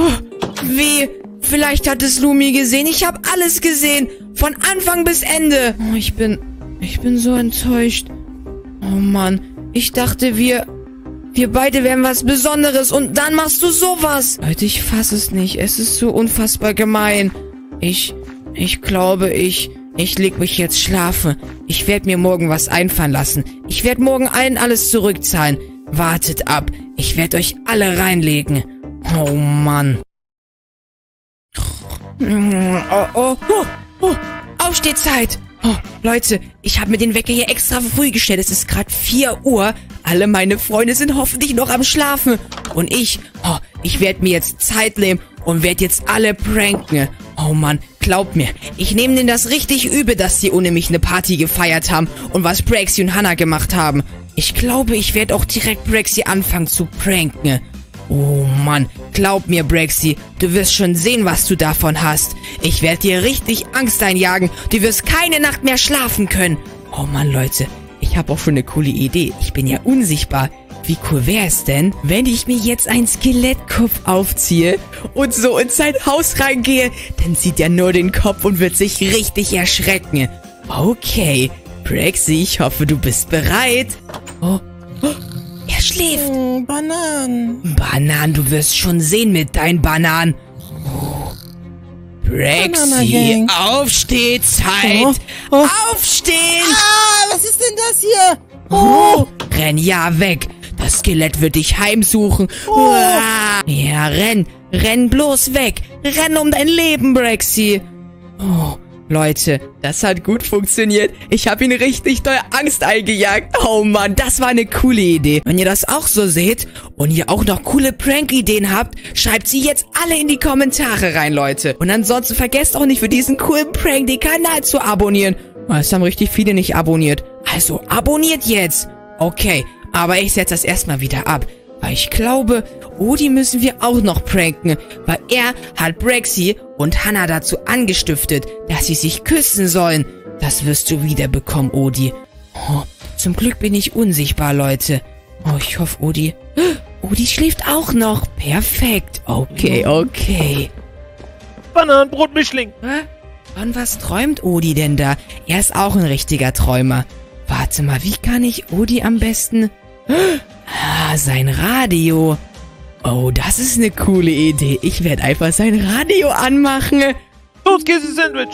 wie? Vielleicht hat es Lumi gesehen. Ich habe alles gesehen. Von Anfang bis Ende. Oh, ich bin, ich bin so enttäuscht. Oh Mann, ich dachte, wir, wir beide wären was Besonderes und dann machst du sowas. Leute, ich fass es nicht. Es ist so unfassbar gemein. Ich, ich glaube, ich, ich leg mich jetzt schlafen. Ich werde mir morgen was einfallen lassen. Ich werde morgen allen alles zurückzahlen. Wartet ab. Ich werde euch alle reinlegen. Oh Mann. Oh, oh, oh, oh. Aufstehzeit. Oh, Leute, ich habe mir den Wecker hier extra früh gestellt. Es ist gerade vier Uhr. Alle meine Freunde sind hoffentlich noch am Schlafen. Und ich, oh, ich werde mir jetzt Zeit nehmen und werde jetzt alle pranken. Oh Mann, glaubt mir, ich nehme denen das richtig übel, dass sie ohne mich eine Party gefeiert haben und was Braxy und Hannah gemacht haben. Ich glaube, ich werde auch direkt Braxy anfangen zu pranken. Oh Mann, glaub mir, Braxy, du wirst schon sehen, was du davon hast. Ich werde dir richtig Angst einjagen. Du wirst keine Nacht mehr schlafen können. Oh Mann, Leute, ich habe auch schon eine coole Idee. Ich bin ja unsichtbar. Wie cool wäre es denn, wenn ich mir jetzt einen Skelettkopf aufziehe und so in sein Haus reingehe? Dann sieht er nur den Kopf und wird sich richtig erschrecken. Okay, Braxy, ich hoffe, du bist bereit. Oh, oh. Er schläft. Hm, Bananen. Bananen, du wirst schon sehen mit deinen Bananen. Oh. Braxy, Bananagang. Aufstehzeit. Oh, oh. Aufstehen. Ah, was ist denn das hier? Oh. Renn ja weg. Das Skelett wird dich heimsuchen. Oh. Uah. Ja, renn. Renn bloß weg. Renn um dein Leben, Braxy. Oh. Leute, das hat gut funktioniert. Ich habe ihn richtig doll Angst eingejagt. Oh Mann, das war eine coole Idee. Wenn ihr das auch so seht und ihr auch noch coole Prank-Ideen habt, schreibt sie jetzt alle in die Kommentare rein, Leute. Und ansonsten vergesst auch nicht für diesen coolen Prank den Kanal zu abonnieren. Es haben richtig viele nicht abonniert. Also abonniert jetzt. Okay, aber ich setze das erstmal wieder ab. Weil ich glaube, Odi müssen wir auch noch pranken, weil er hat Braxy und Hannah dazu angestiftet, dass sie sich küssen sollen. Das wirst du wiederbekommen, Odi. Oh, zum Glück bin ich unsichtbar, Leute. Oh, ich hoffe, Odi... Odi schläft auch noch. Perfekt. Okay, okay. Bananenbrotmischling. Hä? Von was träumt Odi denn da? Er ist auch ein richtiger Träumer. Warte mal, wie kann ich Odi am besten... Ah, sein Radio. Oh, das ist eine coole Idee. Ich werde einfach sein Radio anmachen. Toastkäse-Sandwich.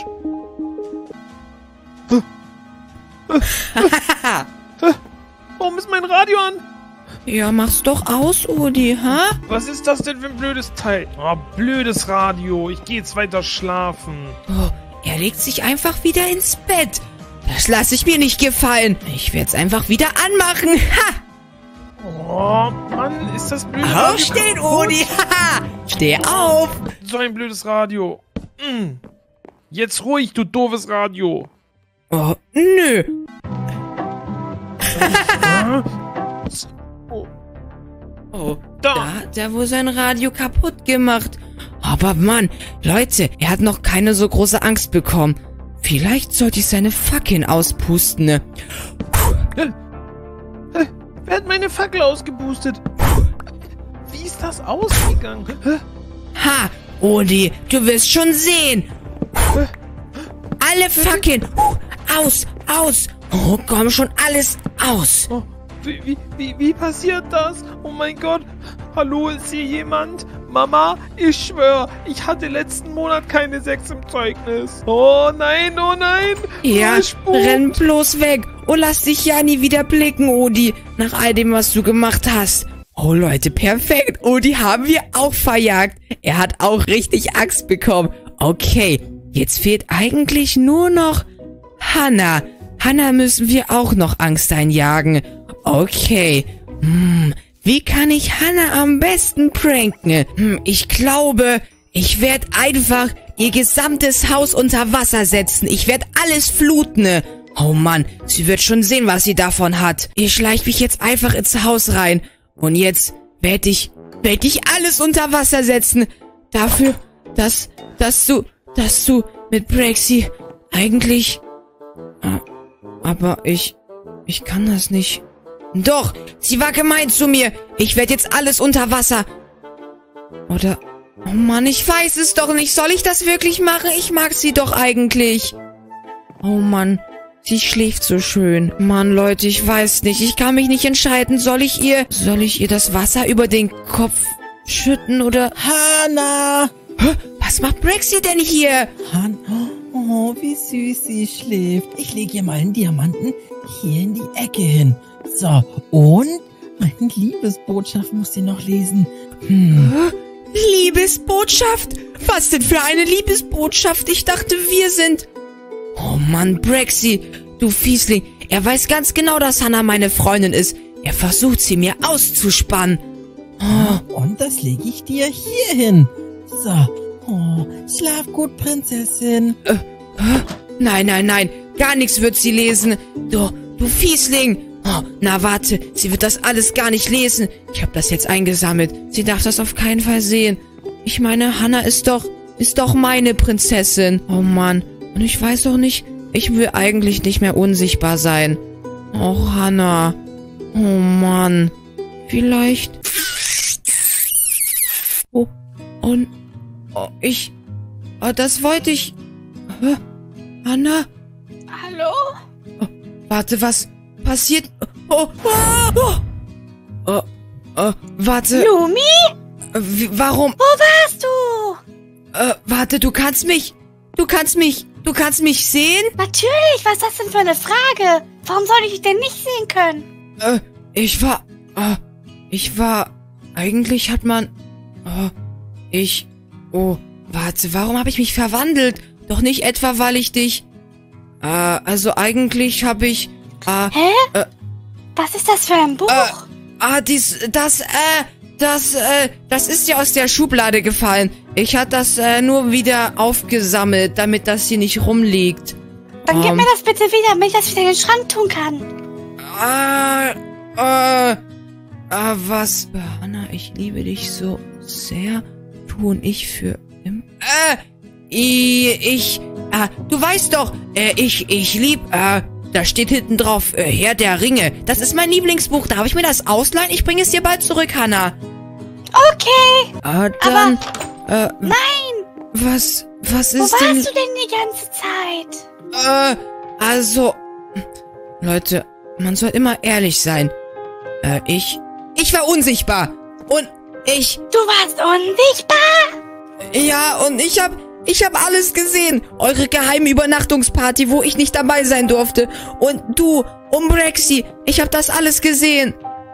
Warum ist mein Radio an? Ja, mach's doch aus, Odi, ha? Was ist das denn für ein blödes Teil? Oh, blödes Radio. Ich gehe jetzt weiter schlafen. Oh, er legt sich einfach wieder ins Bett. Das lasse ich mir nicht gefallen. Ich werde es einfach wieder anmachen. Ha! Oh, Mann, ist das blöde Radio Aufstehen, kaputt? Odi, haha! Steh auf! So ein blödes Radio. Mm. Jetzt ruhig, du doofes Radio. Oh, nö. Ah, oh, Oh, da. da hat er wohl sein Radio kaputt gemacht. Aber Mann, Leute, er hat noch keine so große Angst bekommen. Vielleicht sollte ich seine Fackeln auspusten, ne? Äh, äh, wer hat meine Fackel ausgepustet? Wie ist das ausgegangen? Hä? Ha, Odi, du wirst schon sehen. Alle Fackeln. Aus, aus. Oh, komm schon, alles aus. Oh, wie, wie, wie, wie passiert das? Oh mein Gott. Hallo, ist hier jemand? Mama, ich schwör, ich hatte letzten Monat keine sechs im Zeugnis. Oh nein, oh nein. Ja, Oh, es spukt. renn bloß weg und lass dich ja nie wieder blicken, Odi, nach all dem, was du gemacht hast. Oh Leute, perfekt. Odi haben wir auch verjagt. Er hat auch richtig Angst bekommen. Okay, jetzt fehlt eigentlich nur noch Hannah. Hannah müssen wir auch noch Angst einjagen. Okay. Hm, wie kann ich Hannah am besten pranken? Hm, ich glaube, ich werde einfach ihr gesamtes Haus unter Wasser setzen. Ich werde alles fluten. Oh Mann, sie wird schon sehen, was sie davon hat. Ich schleich mich jetzt einfach ins Haus rein. Und jetzt werde ich, werde ich alles unter Wasser setzen. Dafür, dass, dass du, dass du mit Brexy eigentlich... Ah, aber ich, ich kann das nicht. Doch, sie war gemein zu mir. Ich werde jetzt alles unter Wasser. Oder, oh Mann, ich weiß es doch nicht. Soll ich das wirklich machen? Ich mag sie doch eigentlich. Oh Mann. Sie schläft so schön. Mann, Leute, ich weiß nicht. Ich kann mich nicht entscheiden. Soll ich ihr... Soll ich ihr das Wasser über den Kopf schütten oder... Hannah! Hä? Was macht Brexy denn hier? Hannah, oh, wie süß sie schläft. Ich lege ihr mal einen Diamanten hier in die Ecke hin. So, und meine Liebesbotschaft muss sie noch lesen. Hm. Hä? Liebesbotschaft? Was denn für eine Liebesbotschaft? Ich dachte, wir sind... Oh Mann, Brexy, du Fiesling. Er weiß ganz genau, dass Hannah meine Freundin ist. Er versucht, sie mir auszuspannen. Oh. Und das lege ich dir hier hin. So, oh, schlaf gut, Prinzessin. Äh, hä? Nein, nein, nein. Gar nichts wird sie lesen. Du, du Fiesling. Oh, na warte, sie wird das alles gar nicht lesen. Ich habe das jetzt eingesammelt. Sie darf das auf keinen Fall sehen. Ich meine, Hannah ist doch, ist doch meine Prinzessin. Oh Mann. Und ich weiß doch nicht, ich will eigentlich nicht mehr unsichtbar sein. Oh, Hannah. Oh, Mann. Vielleicht... Oh, und... Oh, ich... Oh, das wollte ich... Hä? Hannah? Hallo? Oh, warte, was passiert? Oh, oh, oh. Oh, oh, warte. Lumi? Äh, wie, warum? Wo warst du? Äh, warte, du kannst mich... Du kannst mich... Du kannst mich sehen? Natürlich, was ist das denn für eine Frage? Warum soll ich dich denn nicht sehen können? Äh, ich war... Äh, ich war... Eigentlich hat man... Oh, ich... Oh, warte, warum habe ich mich verwandelt? Doch nicht etwa, weil ich dich... Äh, also eigentlich habe ich... Äh, Hä? Äh, was ist das für ein Buch? Äh, ah, dies... Das, äh... Das, äh... Das ist ja aus der Schublade gefallen. Ich hatte das, äh, nur wieder aufgesammelt, damit das hier nicht rumliegt. Dann gib ähm, mir das bitte wieder, damit ich das wieder in den Schrank tun kann. Ah, äh... Ah, was... Hannah, ich liebe dich so sehr. Tun ich für... Im, äh... Ich... Äh, du weißt doch, äh, ich... Ich lieb... Äh... Da steht hinten drauf, äh, Herr der Ringe. Das ist mein Lieblingsbuch. Darf ich mir das ausleihen? Ich bringe es dir bald zurück, Hannah. Okay. Ah, dann... äh, Nein. was... Was Wo ist warst denn... du denn die ganze Zeit? Äh, also... Leute, man soll immer ehrlich sein. Äh, ich... Ich war unsichtbar. Und ich... Du warst unsichtbar? Ja, und ich hab... Ich hab alles gesehen. Eure geheime Übernachtungsparty, wo ich nicht dabei sein durfte. Und du, um Brexy. Ich hab das alles gesehen.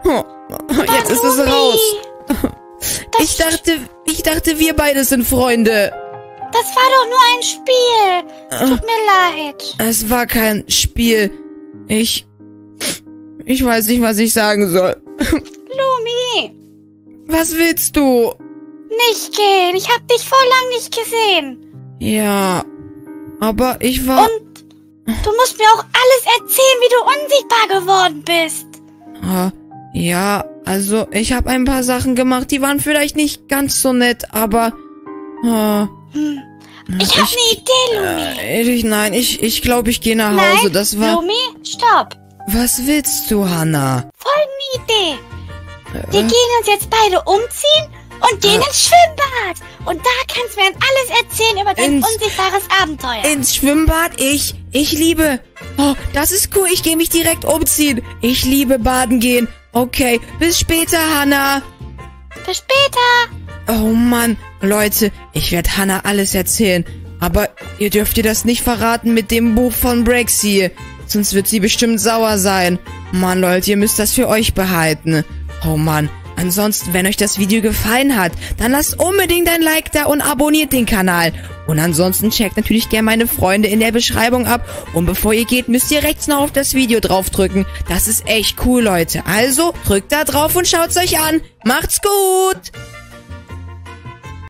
Oh, jetzt ist es raus. Ich dachte, ich dachte, wir beide sind Freunde. Das war doch nur ein Spiel. Tut mir leid. Es war kein Spiel. Ich... Ich weiß nicht, was ich sagen soll. Lumi, Was willst du? nicht gehen. Ich hab dich vor lang nicht gesehen. Ja, aber ich war... Und du musst mir auch alles erzählen, wie du unsichtbar geworden bist. Ah, ja, also ich habe ein paar Sachen gemacht, die waren vielleicht nicht ganz so nett, aber... ah, Hm. Ich hab eine Idee, Lumi. äh, ich, nein, ich ich glaube, ich gehe nach Hause. Nein, Das war... Lumi, stopp. Was willst du, Hannah? Folgende Idee. Wir Äh, gehen uns jetzt beide umziehen und gehen Äh. ins Schwimmbad. Und da kannst du mir dann alles erzählen über dein Ins- unsichtbares Abenteuer. Ins Schwimmbad? Ich, ich liebe... Oh, das ist cool. Ich gehe mich direkt umziehen. Ich liebe baden gehen. Okay, bis später, Hannah. Bis später. Oh Mann, Leute, ich werde Hannah alles erzählen. Aber ihr dürft ihr das nicht verraten mit dem Buch von Brexy. Sonst wird sie bestimmt sauer sein. Mann, Leute, ihr müsst das für euch behalten. Oh Mann. Ansonsten, wenn euch das Video gefallen hat, dann lasst unbedingt ein Like da und abonniert den Kanal. Und ansonsten checkt natürlich gerne meine Freunde in der Beschreibung ab. Und bevor ihr geht, müsst ihr rechts noch auf das Video draufdrücken. Das ist echt cool, Leute. Also, drückt da drauf und schaut's euch an. Macht's gut!